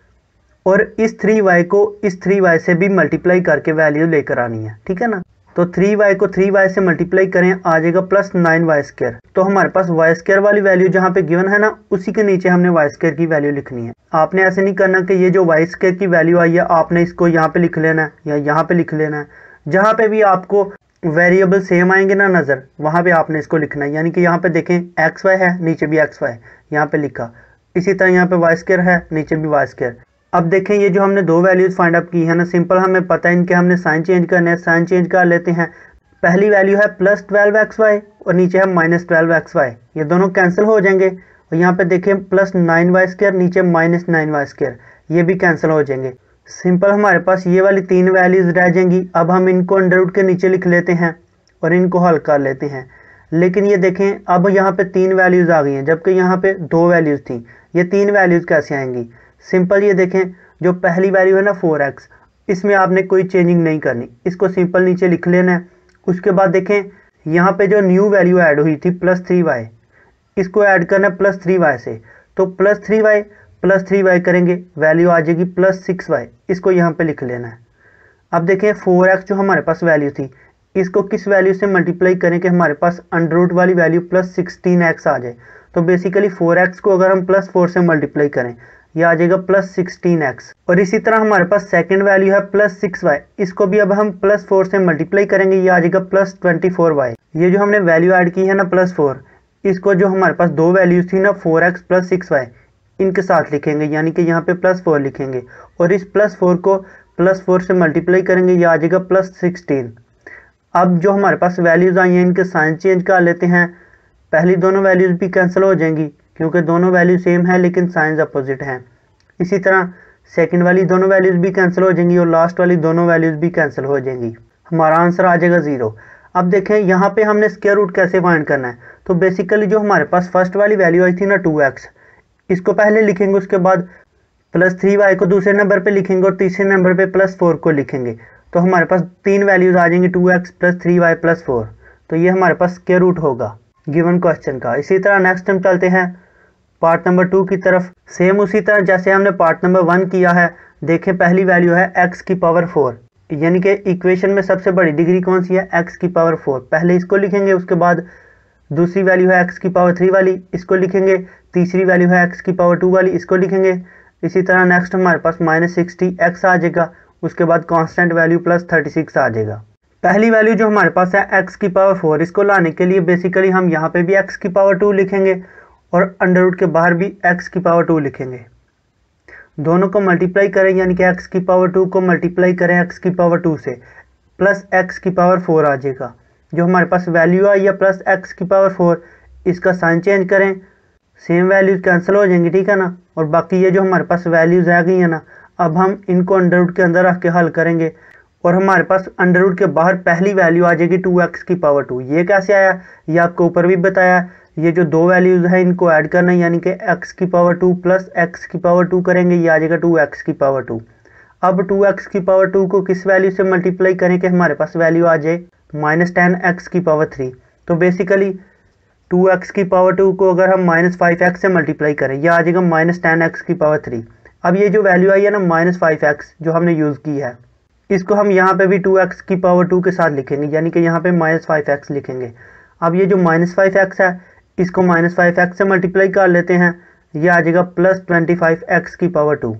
और इस 3y को इस 3y से भी मल्टीप्लाई करके वैल्यू लेकर आनी है, ठीक है ना। तो 3y को 3y से मल्टीप्लाई करें, आ जाएगा प्लस 9y स्क्वायर। तो हमारे पास y स्क्वायर वाली वैल्यू जहाँ पे गिवन है ना, उसी के नीचे हमने y स्क्वायर की वैल्यू लिखनी है। आपने ऐसे नहीं करना कि ये जो y स्क्वायर की वैल्यू आई है आपने इसको यहाँ पे लिख लेना है या यहाँ पे लिख लेना है। जहाँ पे भी आपको वेरिएबल सेम आएंगे ना नज़र, वहाँ पे आपने इसको लिखना है। यानी कि यहाँ पे देखें xy है, नीचे भी xy यहाँ पे लिखा, इसी तरह यहाँ पे y स्क्वायर है, नीचे भी y स्क्वायर। अब देखें, ये जो हमने दो वैल्यूज फाइंड अप की है ना, सिंपल हमें पता है इनके हमने साइन चेंज करने हैं, साइन चेंज कर लेते हैं। पहली वैल्यू है प्लस 12xy और नीचे है माइनस 12xy, ये दोनों कैंसिल हो जाएंगे। और यहाँ पे देखें प्लस 9y स्क्वायर, नीचे माइनस 9y स्क्वायर, ये भी कैंसिल हो जाएंगे। सिंपल हमारे पास ये वाली तीन वैल्यूज रह जाएंगी। अब हम इनको अंडर रूट के नीचे लिख लेते हैं और इनको हल कर लेते हैं। लेकिन ये देखें, अब यहाँ पे तीन वैल्यूज आ गई हैं जबकि यहाँ पे दो वैल्यूज थी। ये तीन वैल्यूज कैसे आएंगी? सिंपल ये देखें, जो पहली वैल्यू है ना 4x, इसमें आपने कोई चेंजिंग नहीं करनी, इसको सिंपल नीचे लिख लेना है। उसके बाद देखें, यहाँ पे जो न्यू वैल्यू ऐड हुई थी प्लस 3y, इसको ऐड करना है प्लस 3y से, तो प्लस 3y करेंगे, वैल्यू आ जाएगी प्लस 6y, इसको यहाँ पे लिख लेना है। अब देखें 4x जो हमारे पास वैल्यू थी, इसको किस वैल्यू से मल्टीप्लाई करें कि हमारे पास अंडर रूट वाली वैल्यू प्लस 16x आ जाए। तो बेसिकली 4x को अगर हम प्लस 4 से मल्टीप्लाई करें, यह आ जाएगा प्लस 16x। और इसी तरह हमारे पास सेकंड वैल्यू है प्लस 6y, इसको भी अब हम प्लस 4 से मल्टीप्लाई करेंगे, ये आ जाएगा प्लस 24y। ये जो हमने वैल्यू ऐड की है ना प्लस 4, इसको जो हमारे पास दो वैल्यूज थी ना 4x प्लस 6y, इनके साथ लिखेंगे, यानी कि यहाँ पे प्लस 4 लिखेंगे और इस प्लस 4 को प्लस 4 से मल्टीप्लाई करेंगे, ये आ जाएगा प्लस 16। अब जो हमारे पास वैल्यूज आई हैं इनके साइन चेंज कर लेते हैं। पहली दोनों वैल्यूज भी कैंसिल हो जाएंगी क्योंकि दोनों वैल्यू सेम है लेकिन साइंस अपोजिट हैं। इसी तरह सेकंड वाली दोनों वैल्यूज भी कैंसिल हो जाएंगी और लास्ट वाली दोनों वैल्यूज भी कैंसिल हो जाएंगी। हमारा आंसर आ जाएगा 0। अब देखें, यहाँ पे हमने स्क्वायर रूट कैसे फाइंड करना है। तो बेसिकली जो हमारे पास फर्स्ट वाली वैल्यू आई थी ना 2x, इसको पहले लिखेंगे, उसके बाद प्लस 3y को दूसरे नंबर पे लिखेंगे और तीसरे नंबर पे प्लस 4 को लिखेंगे। तो हमारे पास तीन वैल्यूज आ जाएंगी 2x प्लस 3y प्लस 4। तो ये हमारे पास स्क्वायर रूट होगा गिवन क्वेश्चन का। इसी तरह नेक्स्ट हम चलते हैं पार्ट नंबर 2 की तरफ। सेम उसी तरह जैसे हमने पार्ट नंबर 1 किया है। देखें, पहली वैल्यू है x की पावर 4, यानी कि इक्वेशन में सबसे बड़ी डिग्री कौन सी है? x की पावर 4। पहले इसको लिखेंगे, उसके बाद दूसरी वैल्यू है x की पावर 3 वाली, इसको लिखेंगे। तीसरी वैल्यू है x की पावर 2 वाली, इसको लिखेंगे। इसी तरह नेक्स्ट हमारे पास माइनस 60x आ जाएगा, उसके बाद कांस्टेंट वैल्यू प्लस 36 आ जाएगा। पहली वैल्यू जो हमारे पास है x की पावर 4, इसको लाने के लिए बेसिकली हम यहाँ पे भी x की पावर 2 लिखेंगे और अंडर रूट के बाहर भी x की पावर 2 लिखेंगे। दोनों को मल्टीप्लाई करें, यानी कि x की पावर 2 को मल्टीप्लाई करें x की पावर 2 से, प्लस x की पावर 4 आ जाएगा। जो हमारे पास वैल्यू आई है प्लस x की पावर 4, इसका साइन चेंज करें, सेम वैल्यूज कैंसिल हो जाएंगी, ठीक है ना। और बाकी ये जो हमारे पास वैल्यूज रह गई है ना, अब हम इनको अंडर रूट के अंदर रख के हल करेंगे और हमारे पास अंडर रूट के बाहर पहली वैल्यू आ जाएगी 2x की पावर 2। ये कैसे आया, ये आपको ऊपर भी बताया। ये जो दो वैल्यूज़ है इनको ऐड करना है, यानी कि x की पावर 2 प्लस x की पावर 2 करेंगे, ये आ जाएगा 2x की पावर 2। अब 2x की पावर 2 को किस वैल्यू से मल्टीप्लाई करें कि हमारे पास वैल्यू आ जाए -10x की पावर 3। तो बेसिकली 2x की पावर 2 को अगर हम -5x से मल्टीप्लाई करें, यह आ जाएगा -10x की पावर 3। अब ये जो वैल्यू आई है ना -5x जो हमने यूज़ की है, इसको हम यहाँ पे भी 2x की पावर 2 के साथ लिखेंगे, यानी कि यहाँ पे -5x लिखेंगे। अब ये जो -5x है इसको -5x से मल्टीप्लाई कर लेते हैं, ये आ जाएगा +25x की पावर 2।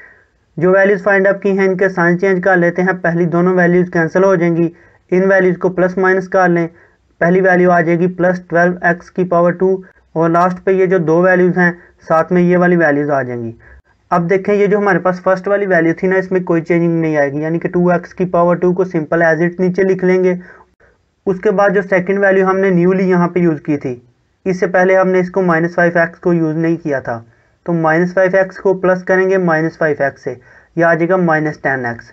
जो वैल्यूज़ फाइंड अप की हैं इनके साइन चेंज कर लेते हैं। पहली दोनों वैल्यूज़ कैंसिल हो जाएंगी, इन वैल्यूज़ को प्लस माइनस कर लें, पहली वैल्यू आ जाएगी +12x की पावर 2 और लास्ट पे ये जो दो वैल्यूज़ हैं साथ में ये वाली वैल्यूज़ आ जाएंगी। अब देखें ये जो हमारे पास फर्स्ट वाली वैल्यू थी ना, इसमें कोई चेंजिंग नहीं आएगी, यानी कि 2x की पावर 2 को सिंपल एज इट नीचे लिख लेंगे। उसके बाद जो सेकंड वैल्यू हमने न्यूली यहाँ पे यूज़ की थी, इससे पहले हमने इसको -5x को यूज़ नहीं किया था, तो -5x को प्लस करेंगे -5x से, यह आ जाएगा -10x।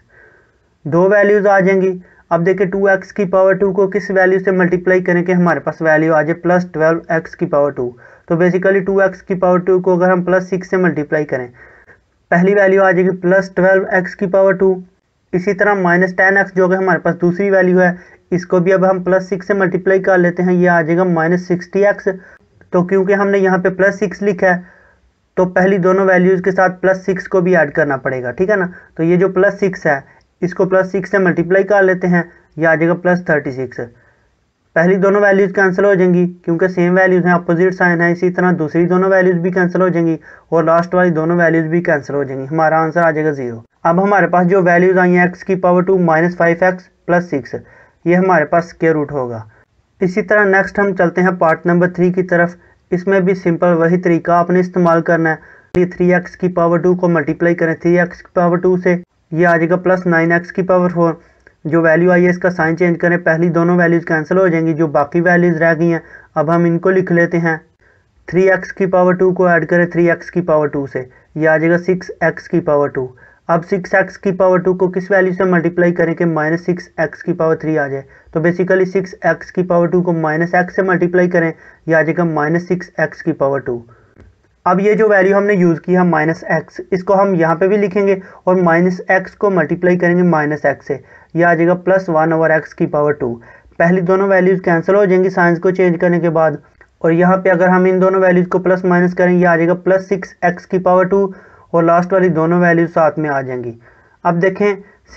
दो वैल्यूज़ आ जाएंगी। अब देखिए 2x की पावर 2 को किस वैल्यू से मल्टीप्लाई करें कि हमारे पास वैल्यू आ जाए +12x की पावर 2। तो बेसिकली 2x की पावर 2 को अगर हम +6 से मल्टीप्लाई करें, पहली वैल्यू आ जाएगी +12x की पावर 2। इसी तरह -10x जो कि हमारे पास दूसरी वैल्यू है, इसको भी अब हम +6 से मल्टीप्लाई कर लेते हैं, ये आ जाएगा -60x। तो क्योंकि हमने यहाँ पे +6 लिखा है तो पहली दोनों वैल्यूज़ के साथ +6 को भी ऐड करना पड़ेगा, ठीक है ना। तो ये जो +6 है इसको +6 से मल्टीप्लाई कर लेते हैं, ये आ जाएगा +36। पहली दोनों वैल्यूज़ कैंसिल हो जाएंगी क्योंकि सेम वैल्यूज़ हैं, अपोजिट साइन है। इसी तरह दूसरी दोनों वैल्यूज़ भी कैंसिल हो जाएंगी और लास्ट वाली दोनों वैल्यूज़ भी कैंसिल हो जाएंगी। हमारा आंसर आ जाएगा 0। अब हमारे पास जो वैल्यूज़ आई हैं x की पावर 2 -5x + 6, ये हमारे पास स्क्वायर रूट होगा। इसी तरह नेक्स्ट हम चलते हैं पार्ट नंबर 3 की तरफ। इसमें भी सिंपल वही तरीका आपने इस्तेमाल करना है। ये 3x की पावर 2 को मल्टीप्लाई करें 3x की पावर 2 से, ये आ जाएगा +9x की पावर 4। जो वैल्यू आई है इसका साइन चेंज करें, पहली दोनों वैल्यूज़ कैंसिल हो जाएंगी, जो बाकी वैल्यूज़ रह गई हैं अब हम इनको लिख लेते हैं। 3x की पावर 2 को ऐड करें 3x की पावर 2 से, ये आ जाएगा 6x की पावर 2। अब 6x की पावर 2 को किस वैल्यू से मल्टीप्लाई करें कि -6x की पावर 3 आ जाए। तो बेसिकली 6x की पावर 2 को -x से मल्टीप्लाई करें, ये आ जाएगा -6x की पावर 2। अब ये जो वैल्यू हमने यूज़ की है -x, इसको हम यहाँ पे भी लिखेंगे और -x को मल्टीप्लाई करेंगे -x से, ये आ जाएगा +1/x की पावर 2। पहली दोनों वैल्यूज़ कैंसिल हो जाएंगी साइंस को चेंज करने के बाद, और यहाँ पे अगर हम इन दोनों वैल्यूज़ को प्लस माइनस करें, ये आ जाएगा +6x की पावर 2 और लास्ट वाली दोनों वैल्यूज साथ में आ जाएंगी। अब देखें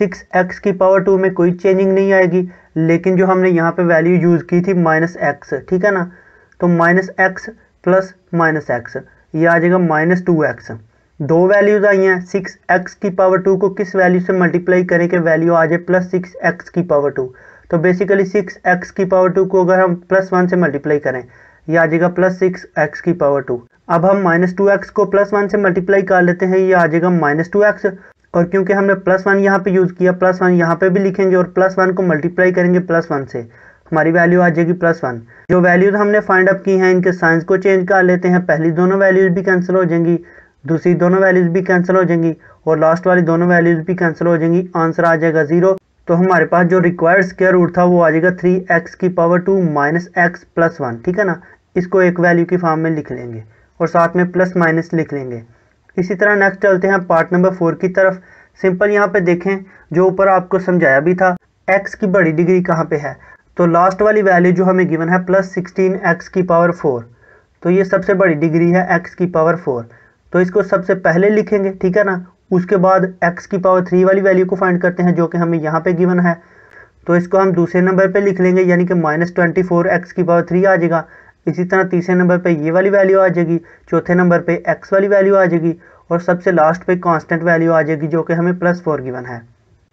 6x की पावर 2 में कोई चेंजिंग नहीं आएगी, लेकिन जो हमने यहाँ पे वैल्यू यूज़ की थी -x, ठीक है ना, तो -x प्लस -x, ये आ जाएगा -2x। दो वैल्यूज़ आई हैं, 6x की पावर 2 को किस वैल्यू से मल्टीप्लाई करें कि वैल्यू आ जाए +6x की पावर 2। तो बेसिकली 6x की पावर 2 को अगर हम +1 से मल्टीप्लाई करें, ये आ जाएगा +6x की पावर 2। अब हम -2x को +1 से मल्टीप्लाई कर लेते हैं, ये आ जाएगा -2x, और क्योंकि हमने +1 यहाँ पे यूज़ किया, +1 यहाँ पे भी लिखेंगे और +1 को मल्टीप्लाई करेंगे +1 से, हमारी वैल्यू आ जाएगी +1। जो वैल्यूज़ हमने फाइंड अप की हैं इनके साइंस को चेंज कर लेते हैं। पहली दोनों वैल्यूज़ भी कैंसिल हो जाएंगी, दूसरी दोनों वैल्यूज़ भी कैंसिल हो जाएंगी और लास्ट वाली दोनों वैल्यूज़ भी कैंसिल हो जाएंगी। आंसर आ जाएगा 0। तो हमारे पास जो रिक्वायर्ड स्क्वायर रूट था वो आ जाएगा 3x की पावर 2 -x + 1, ठीक है ना। इसको एक वैल्यू की फॉर्म में लिख लेंगे और साथ में प्लस माइनस लिख लेंगे। इसी तरह नेक्स्ट चलते हैं पार्ट नंबर 4 की तरफ। सिंपल यहाँ पे देखें, जो ऊपर आपको समझाया भी था, x की बड़ी डिग्री कहाँ पे है, तो लास्ट वाली वैल्यू जो हमें गिवन है +16x की पावर 4, तो ये सबसे बड़ी डिग्री है x की पावर 4, तो इसको सबसे पहले लिखेंगे, ठीक है ना। उसके बाद x की पावर 3 वाली वैल्यू को फाइंड करते हैं जो कि हमें यहाँ पे गिवन है, तो इसको हम दूसरे नंबर पे लिख लेंगे, यानी कि -24x की पावर 3 आ जाएगा। इसी तरह तीसरे नंबर पे ये वाली वैल्यू आ जाएगी, चौथे नंबर पे x वाली वैल्यू आ जाएगी और सबसे लास्ट पे कांस्टेंट वैल्यू आ जाएगी जो कि हमें +4 गिवन है।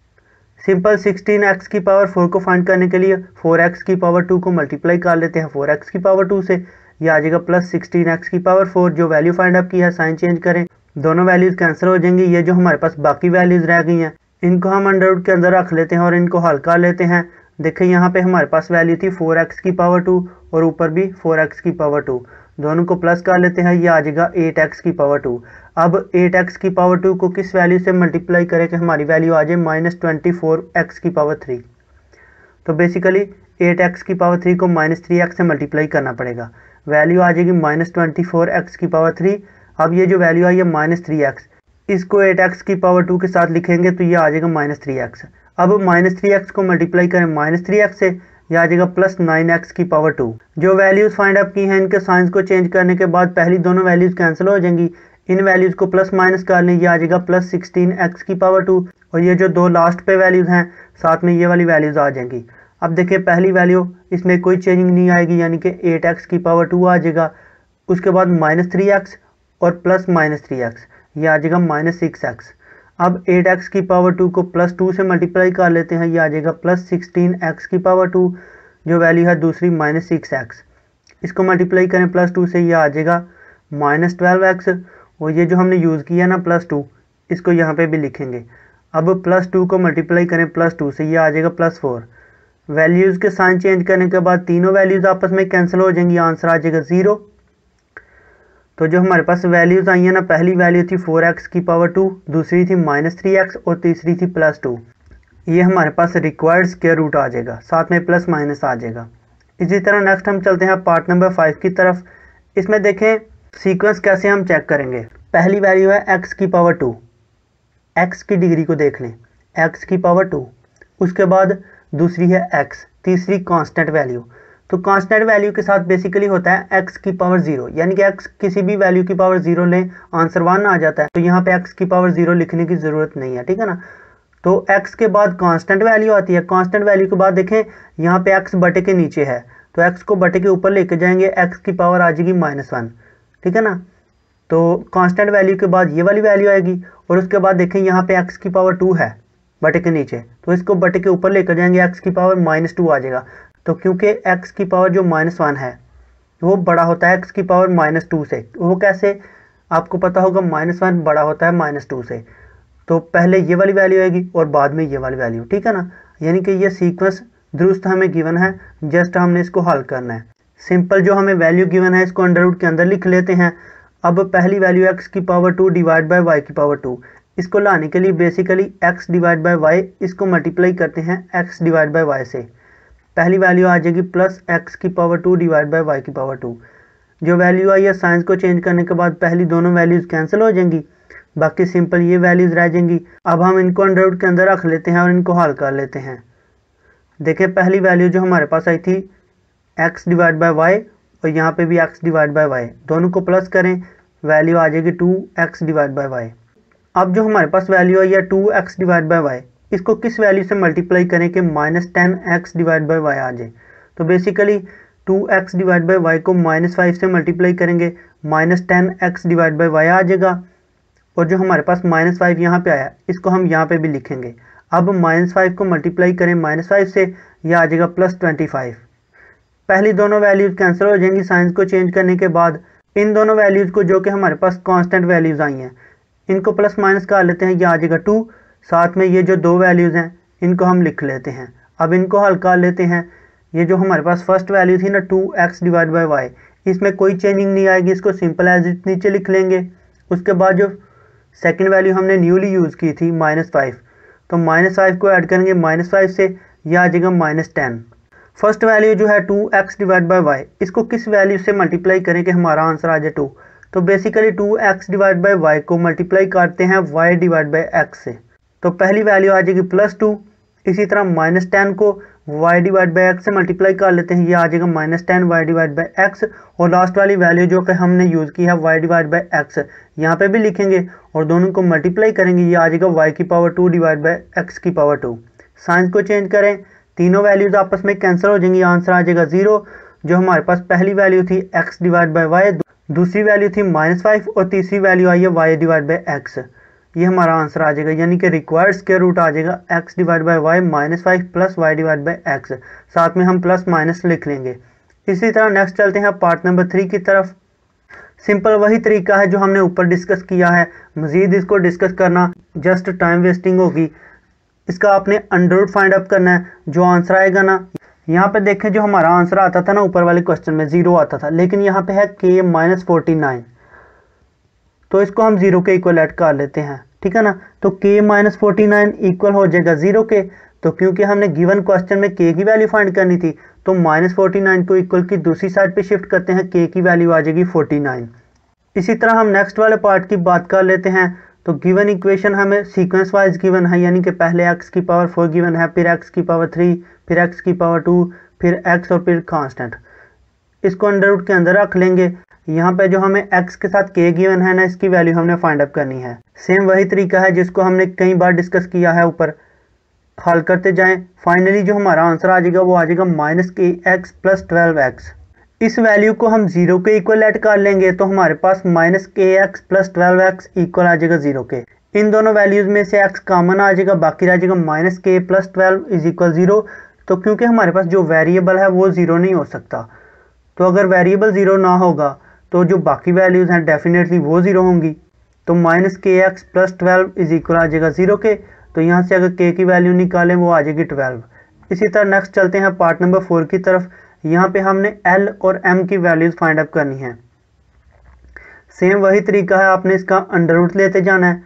सिंपल 16x की पावर 4 को फाइंड करने के लिए 4x की पावर 2 को मल्टीप्लाई कर लेते हैं 4x की पावर 2 से, ये आ जाएगा +16x की पावर 4। जो वैल्यू फाइंड अप की है साइन चेंज करें, दोनों वैल्यूज़ कैंसिल हो जाएंगी। ये जो हमारे पास बाकी वैल्यूज़ रह गई हैं इनको हम अंडर रूट के अंदर रख लेते हैं और इनको हल कर लेते हैं। देखिए यहाँ पे हमारे पास वैल्यू थी 4x की पावर 2 और ऊपर भी 4x की पावर 2, दोनों को प्लस कर लेते हैं, ये आ जाएगा 8x की पावर 2। अब 8x की पावर 2 को किस वैल्यू से मल्टीप्लाई करें कि हमारी वैल्यू आ जाए -24x की पावर 3। तो बेसिकली 8x की पावर 3 को -3x से मल्टीप्लाई करना पड़ेगा, वैल्यू आ जाएगी -24x की पावर 3। अब ये जो वैल्यू आई है -3x, इसको 8x की पावर 2 के साथ लिखेंगे तो ये आ जाएगा -3x। अब -3x को मल्टीप्लाई करें -3x से, यह आ जाएगा +9x की पावर 2। जो वैल्यूज़ फाइंड अप की हैं इनके साइंस को चेंज करने के बाद पहली दोनों वैल्यूज़ कैंसिल हो जाएंगी, इन वैल्यूज़ को प्लस माइनस कर लें, ये आ जाएगा +16x की पावर 2। और ये जो दो लास्ट पे वैल्यूज़ हैं साथ में ये वाली वैल्यूज़ आ जाएंगी। अब देखिए पहली वैल्यू इसमें कोई चेंजिंग नहीं आएगी, यानी कि 8x की पावर 2 आ जाएगा। उसके बाद -3x और +-3x, ये आ जाएगा -6x। अब 8x की पावर 2 को +2 से मल्टीप्लाई कर लेते हैं, ये आ जाएगा +16x की पावर 2। जो वैल्यू है दूसरी -6x, इसको मल्टीप्लाई करें +2 से, ये आ जाएगा -12x। और ये जो हमने यूज़ किया ना +2, इसको यहाँ पे भी लिखेंगे। अब +2 को मल्टीप्लाई करें +2 से, ये आ जाएगा +4। वैल्यूज़ के साइन चेंज करने के बाद तीनों वैल्यूज़ आपस में कैंसिल हो जाएंगी, आंसर आ जाएगा 0। तो जो हमारे पास वैल्यूज़ आई हैं ना, पहली वैल्यू थी 4x की पावर 2, दूसरी थी -3x और तीसरी थी +2। ये हमारे पास रिक्वायर्ड स्क्वायर रूट आ जाएगा, साथ में प्लस माइनस आ जाएगा। इसी तरह नेक्स्ट हम चलते हैं पार्ट नंबर 5 की तरफ। इसमें देखें सीक्वेंस कैसे हम चेक करेंगे। पहली वैल्यू है x की पावर 2, x की डिग्री को देख लें, x की पावर 2। उसके बाद दूसरी है x, तीसरी कांस्टेंट वैल्यू। तो कांस्टेंट वैल्यू के साथ बेसिकली होता है x की पावर 0, यानी कि x किसी भी वैल्यू की पावर 0 लें आंसर 1 आ जाता है। तो यहाँ पे x की पावर 0 लिखने की ज़रूरत नहीं है, ठीक है ना। तो x के बाद कांस्टेंट वैल्यू आती है, कांस्टेंट वैल्यू के बाद देखें यहाँ पे x बटे के नीचे है, तो x को बटे के ऊपर लेके जाएंगे, x की पावर आ जाएगी -1, ठीक है ना। तो कांस्टेंट वैल्यू के बाद ये वाली वैल्यू आएगी और उसके बाद देखें यहाँ पे x की पावर 2 है बटे के नीचे, तो इसको बटे के ऊपर लेकर जाएंगे, x की पावर -2 आ जाएगा। तो क्योंकि x की पावर जो -1 है वो बड़ा होता है x की पावर -2 से। वो कैसे, आपको पता होगा -1 बड़ा होता है -2 से। तो पहले ये वाली वैल्यू आएगी और बाद में ये वाली वैल्यू, ठीक है ना। यानी कि ये सीक्वेंस दुरुस्त हमें गिवन है, जस्ट हमने इसको हल करना है। सिंपल जो हमें वैल्यू गिवन है इसको अंडर रूट के अंदर लिख लेते हैं। अब पहली वैल्यू x की पावर 2 डिवाइड बाय y की पावर 2, इसको लाने के लिए basically x divide by y, इसको मल्टीप्लाई करते हैं x डिवाइड बाय y से। पहली वैल्यू आ जाएगी +x की पावर 2 डिवाइड बाय y की पावर 2। जो वैल्यू आई है साइंस को चेंज करने के बाद पहली दोनों वैल्यूज़ कैंसिल हो जाएंगी, बाकी सिंपल ये वैल्यूज़ रह जाएंगी। अब हम इनको अंडर रूट के अंदर रख लेते हैं और इनको हल कर लेते हैं। देखिए पहली वैल्यू जो हमारे पास आई थी x डिवाइड बाय y, और यहाँ पे भी x डिवाइड बाय y, दोनों को प्लस करें, वैल्यू आ जाएगी 2x डिवाइड बाय y। अब जो हमारे पास वैल्यू आई है 2x डिवाइड बाय y, इसको किस वैल्यू से मल्टीप्लाई करें कि -10x डिवाइड बाय y आ जाए। तो basically 2x divide by y को -5 से मल्टीप्लाई करेंगे, -10x डिवाइड बाय y आ जाएगा। और जो हमारे पास -5 यहाँ पे आया, इसको हम यहाँ पे भी लिखेंगे। अब -5 को मल्टीप्लाई करें -5 से, यह आ जाएगा +25। पहली दोनों वैल्यूज़ कैंसिल हो जाएंगी साइंस को चेंज करने के बाद। इन दोनों वैल्यूज़ को जो कि हमारे पास कांस्टेंट वैल्यूज़ आई हैं, इनको प्लस माइनस कर लेते हैं, यह आ जाएगा 2। साथ में ये जो दो वैल्यूज़ हैं इनको हम लिख लेते हैं। अब इनको हल कर लेते हैं। ये जो हमारे पास फर्स्ट वैल्यू थी ना 2x डिवाइड बाय y, इसमें कोई चेंजिंग नहीं आएगी, इसको सिंपल एज इट नीचे लिख लेंगे। उसके बाद जो सेकंड वैल्यू हमने न्यूली यूज़ की थी -5, तो -5 को ऐड करेंगे -5 से, यह आ जाएगा -10। फर्स्ट वैल्यू जो है 2x डिवाइड बाय y, इसको किस वैल्यू से मल्टीप्लाई करें कि हमारा आंसर आ जाए 2। तो basically 2x divide by y को मल्टीप्लाई करते हैं y डिवाइड बाय x से, तो पहली वैल्यू आ जाएगी +2। इसी तरह -10 को y डिवाइड बाय x से मल्टीप्लाई कर लेते हैं, ये आ जाएगा -10 y डिवाइड बाय x। और लास्ट वाली वैल्यू जो कि हमने यूज़ की है y डिवाइड बाय x, यहाँ पे भी लिखेंगे और दोनों को मल्टीप्लाई करेंगे, ये आ जाएगा y की पावर 2 डिवाइड बाय x की पावर 2। साइंस को चेंज करें, तीनों वैल्यूज़ आपस में कैंसिल हो जाएंगी, आंसर आ जाएगा 0। जो हमारे पास पहली वैल्यू थी x डिवाइड बाय y, दूसरी वैल्यू थी -5 और तीसरी वैल्यू आई है y डिवाइड बाय x। ये हमारा आंसर आ जाएगा, यानी कि रिक्वायर्ड स्क्वायर रूट आ जाएगा x divide by y -5 plus y divide by x। साथ में हम प्लस माइनस लिख लेंगे। इसी तरह नेक्स्ट चलते हैं पार्ट नंबर 3 की तरफ। सिंपल वही तरीका है जो हमने ऊपर डिस्कस किया है, मज़ीद इसको डिस्कस करना जस्ट टाइम वेस्टिंग होगी। इसका आपने अंडर रूट फाइंड अप करना है, जो आंसर आएगा ना यहाँ पे देखें जो हमारा आंसर आता था ना ऊपर वाले क्वेश्चन में 0 आता था, लेकिन यहाँ पे है k माइनस 49, तो इसको हम 0 के इक्वल ऐड कर लेते हैं, ठीक है ना। तो k माइनस 49 इक्वल हो जाएगा 0 के, तो क्योंकि हमने गिवन क्वेश्चन में k की वैल्यू फाइंड करनी थी, तो माइनस 49 को इक्वल की दूसरी साइड पे शिफ्ट करते हैं, k की वैल्यू आ जाएगी 49। इसी तरह हम नेक्स्ट वाले पार्ट की बात कर लेते हैं। तो गिवन इक्वेशन हमें सीक्वेंस वाइज गिवन है, यानी कि पहले x की पावर 4 गिवन है, फिर x की पावर 3, फिर x की पावर 2, फिर x और फिर कांस्टेंट। इसको अंडर रूट के अंदर रख लेंगे। यहाँ पे जो हमें x के साथ k गिवन है ना, इसकी वैल्यू हमने फाइंड अप करनी है। सेम वही तरीका है जिसको हमने कई बार डिस्कस किया है ऊपर, हल करते जाएं। फाइनली जो हमारा आंसर आ जाएगा वो आ जाएगा minus k x plus 12x। इस वैल्यू को हम 0 के इक्वल ऐड कर लेंगे, तो हमारे पास minus k x plus 12x equal आ जाएगा 0 के। इन दोनों वैल्यूज में से x कॉमन आ जाएगा, बाकी रह जाएगा माइनस के प्लस 12 इज इक्वल 0। तो क्योंकि हमारे पास जो वेरिएबल है वो 0 नहीं हो सकता, तो अगर वेरिएबल 0 ना होगा तो जो बाकी वैल्यूज हैं डेफिनेटली वो 0 होंगी। तो minus k x plus 12 is equal आ जाएगा 0 के। तो यहाँ से अगर k की वैल्यू निकालें वो आ जाएगी 12। इसी तरह नेक्स्ट चलते हैं पार्ट नंबर 4 की तरफ। यहाँ पे हमने l और m की वैल्यूज फाइंड अप करनी है। सेम वही तरीका है, आपने इसका अंडर रूट लेते जाना है,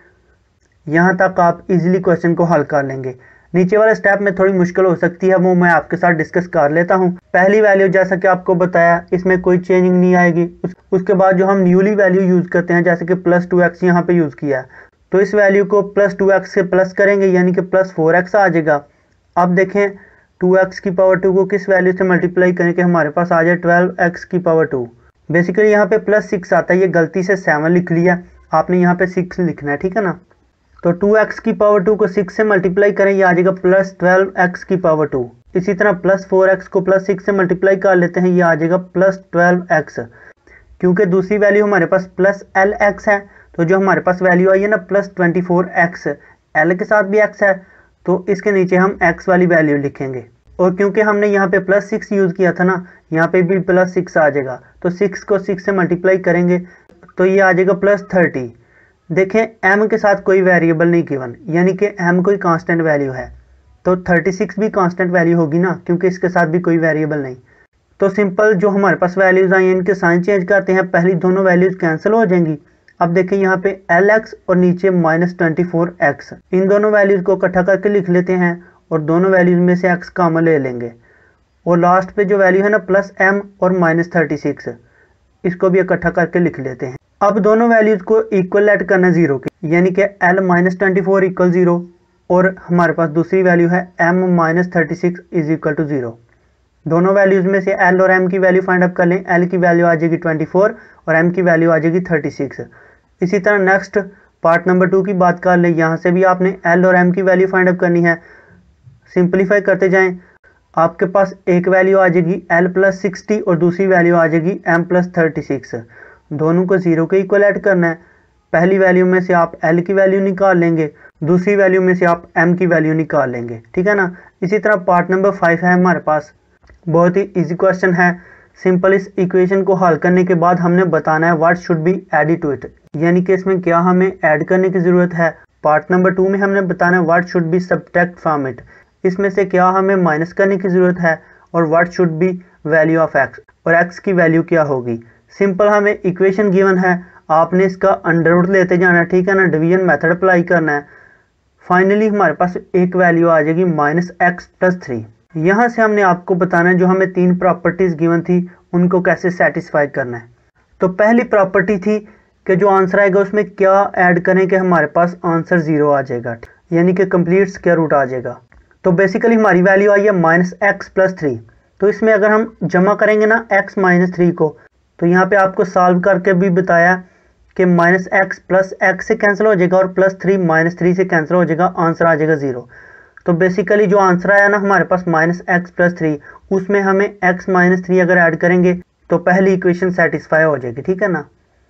यहाँ तक आप इजीली क्वेश्चन को हल कर लेंगे। नीचे वाले स्टेप में थोड़ी मुश्किल हो सकती है, वो मैं आपके साथ डिस्कस कर लेता हूँ। पहली वैल्यू जैसा कि आपको बताया इसमें कोई चेंजिंग नहीं आएगी। उसके बाद जो हम न्यूली वैल्यू यूज़ करते हैं, जैसे कि प्लस 2x यहाँ पे यूज़ किया है, तो इस वैल्यू को प्लस 2x से प्लस करेंगे, यानी कि प्लस 4x आ जाएगा। अब देखें 2x की पावर 2 को किस वैल्यू से मल्टीप्लाई करें कि हमारे पास आ जाए 12x की पावर 2। बेसिकली यहाँ पे प्लस 6 आता है, ये गलती से 7 लिख लिया, आपने यहाँ पे 6 लिखना है, ठीक है ना। तो 2x की पावर 2 को 6 से मल्टीप्लाई करें, ये आ जाएगा प्लस 12x की पावर 2। इसी तरह प्लस 4x को प्लस 6 से मल्टीप्लाई कर लेते हैं, ये आ जाएगा प्लस 12x। क्योंकि दूसरी वैल्यू हमारे पास प्लस lx है, तो जो हमारे पास वैल्यू आई है ना प्लस 24x, l के साथ भी x है, तो इसके नीचे हम x वाली वैल्यू लिखेंगे। और क्योंकि हमने यहाँ पे प्लस 6 यूज़ किया था ना, यहाँ पे भी प्लस 6 आ जाएगा, तो 6 को 6 से मल्टीप्लाई करेंगे तो ये आ जाएगा प्लस 30। देखें m के साथ कोई वेरिएबल नहीं गिवन, यानी कि m कोई कांस्टेंट वैल्यू है, तो 36 भी कांस्टेंट वैल्यू होगी ना, क्योंकि इसके साथ भी कोई वेरिएबल नहीं। तो सिंपल जो हमारे पास वैल्यूज़ आई हैं इनके साइन चेंज करते हैं, पहली दोनों वैल्यूज़ कैंसिल हो जाएंगी। अब देखें यहाँ पे lx और नीचे माइनस 24x, इन दोनों वैल्यूज़ को इकट्ठा करके लिख लेते हैं और दोनों वैल्यूज़ में से x कॉमन ले लेंगे। और लास्ट पे जो वैल्यू है ना प्लस m और माइनस 36, इसको भी इकट्ठा करके लिख लेते हैं। अब दोनों वैल्यूज़ को इक्वल ऐड करना 0 के, यानी कि l माइनस 24 इक्वल 0 और हमारे पास दूसरी वैल्यू है m minus 36 is equal to 0। दोनों वैल्यूज़ में से l और m की वैल्यू फाइंड अप कर लें। l की वैल्यू आ जाएगी 24 और m की वैल्यू आ जाएगी 36। इसी तरह नेक्स्ट पार्ट नंबर 2 की बात कर लें। यहाँ से भी आपने l और m की वैल्यू फाइंड अप करनी है। सिंप्लीफाई करते जाएं, आपके पास एक वैल्यू आ जाएगी l प्लस 60 और दूसरी वैल्यू आ जाएगी m प्लस 36। दोनों को 0 के इक्वल ऐड करना है। पहली वैल्यू में से आप l की वैल्यू निकाल लेंगे, दूसरी वैल्यू में से आप m की वैल्यू निकाल लेंगे, ठीक है ना। इसी तरह पार्ट नंबर 5 है हमारे पास, बहुत ही इजी क्वेश्चन है। सिंपल इस इक्वेशन को हल करने के बाद हमने बताना है what should be added to it, यानी कि इसमें क्या हमें ऐड करने की ज़रूरत है। पार्ट नंबर 2 में हमने बताना है what should be subtract from it, इसमें से क्या हमें माइनस करने की ज़रूरत है, और what should be value of x, और x की वैल्यू क्या होगी। सिंपल हमें इक्वेशन गिवन है, आपने इसका अंडर रूट लेते जाना है, ठीक है ना, डिवीजन मेथड अप्लाई करना है। फाइनली हमारे पास एक वैल्यू आ जाएगी माइनस एक्स प्लस 3। यहाँ से हमने आपको बताना है जो हमें 3 प्रॉपर्टीज़ गिवन थी उनको कैसे सेटिस्फाई करना है। तो पहली प्रॉपर्टी थी कि जो आंसर आएगा उसमें क्या ऐड करें कि हमारे पास आंसर 0 आ जाएगा, यानी कि कंप्लीट स्क्वायर रूट आ जाएगा। तो बेसिकली हमारी वैल्यू आई है माइनस एक्स प्लस 3। तो इसमें अगर हम जमा करेंगे ना x माइनस 3 को, तो यहाँ पे आपको सॉल्व करके भी बताया कि माइनस एक्स प्लस एक्स से कैंसिल हो जाएगा और प्लस 3 माइनस 3 से कैंसिल हो जाएगा, आंसर आ जाएगा 0। तो बेसिकली जो आंसर आया ना हमारे पास माइनस एक्स प्लस 3, उसमें हमें x माइनस 3 अगर ऐड करेंगे तो पहली इक्वेशन सेटिस्फाई हो जाएगी, ठीक है ना।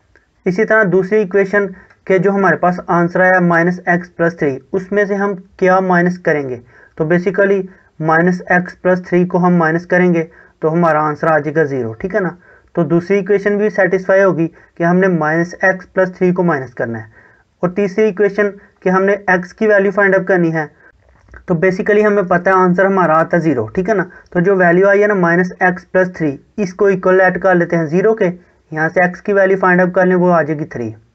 इसी तरह दूसरी इक्वेशन के जो हमारे पास आंसर आया माइनस एक्स प्लस 3, उसमें से हम क्या माइनस करेंगे, तो बेसिकली माइनस एक्स प्लस 3 को हम माइनस करेंगे तो हमारा आंसर आ जाएगा 0, ठीक है ना। तो दूसरी इक्वेशन भी सेटिस्फाई होगी कि हमने माइनस एक्स प्लस 3 को माइनस करना है। और तीसरी इक्वेशन कि हमने x की वैल्यू फाइंड अप करनी है, तो बेसिकली हमें पता है आंसर हमारा आता है 0, ठीक है ना। तो जो वैल्यू आई है ना -x + 3, इसको इक्वलेट कर लेते हैं 0 के, यहाँ से x की वैल्यू फाइंड आउट कर लें, वो आ जाएगी 3।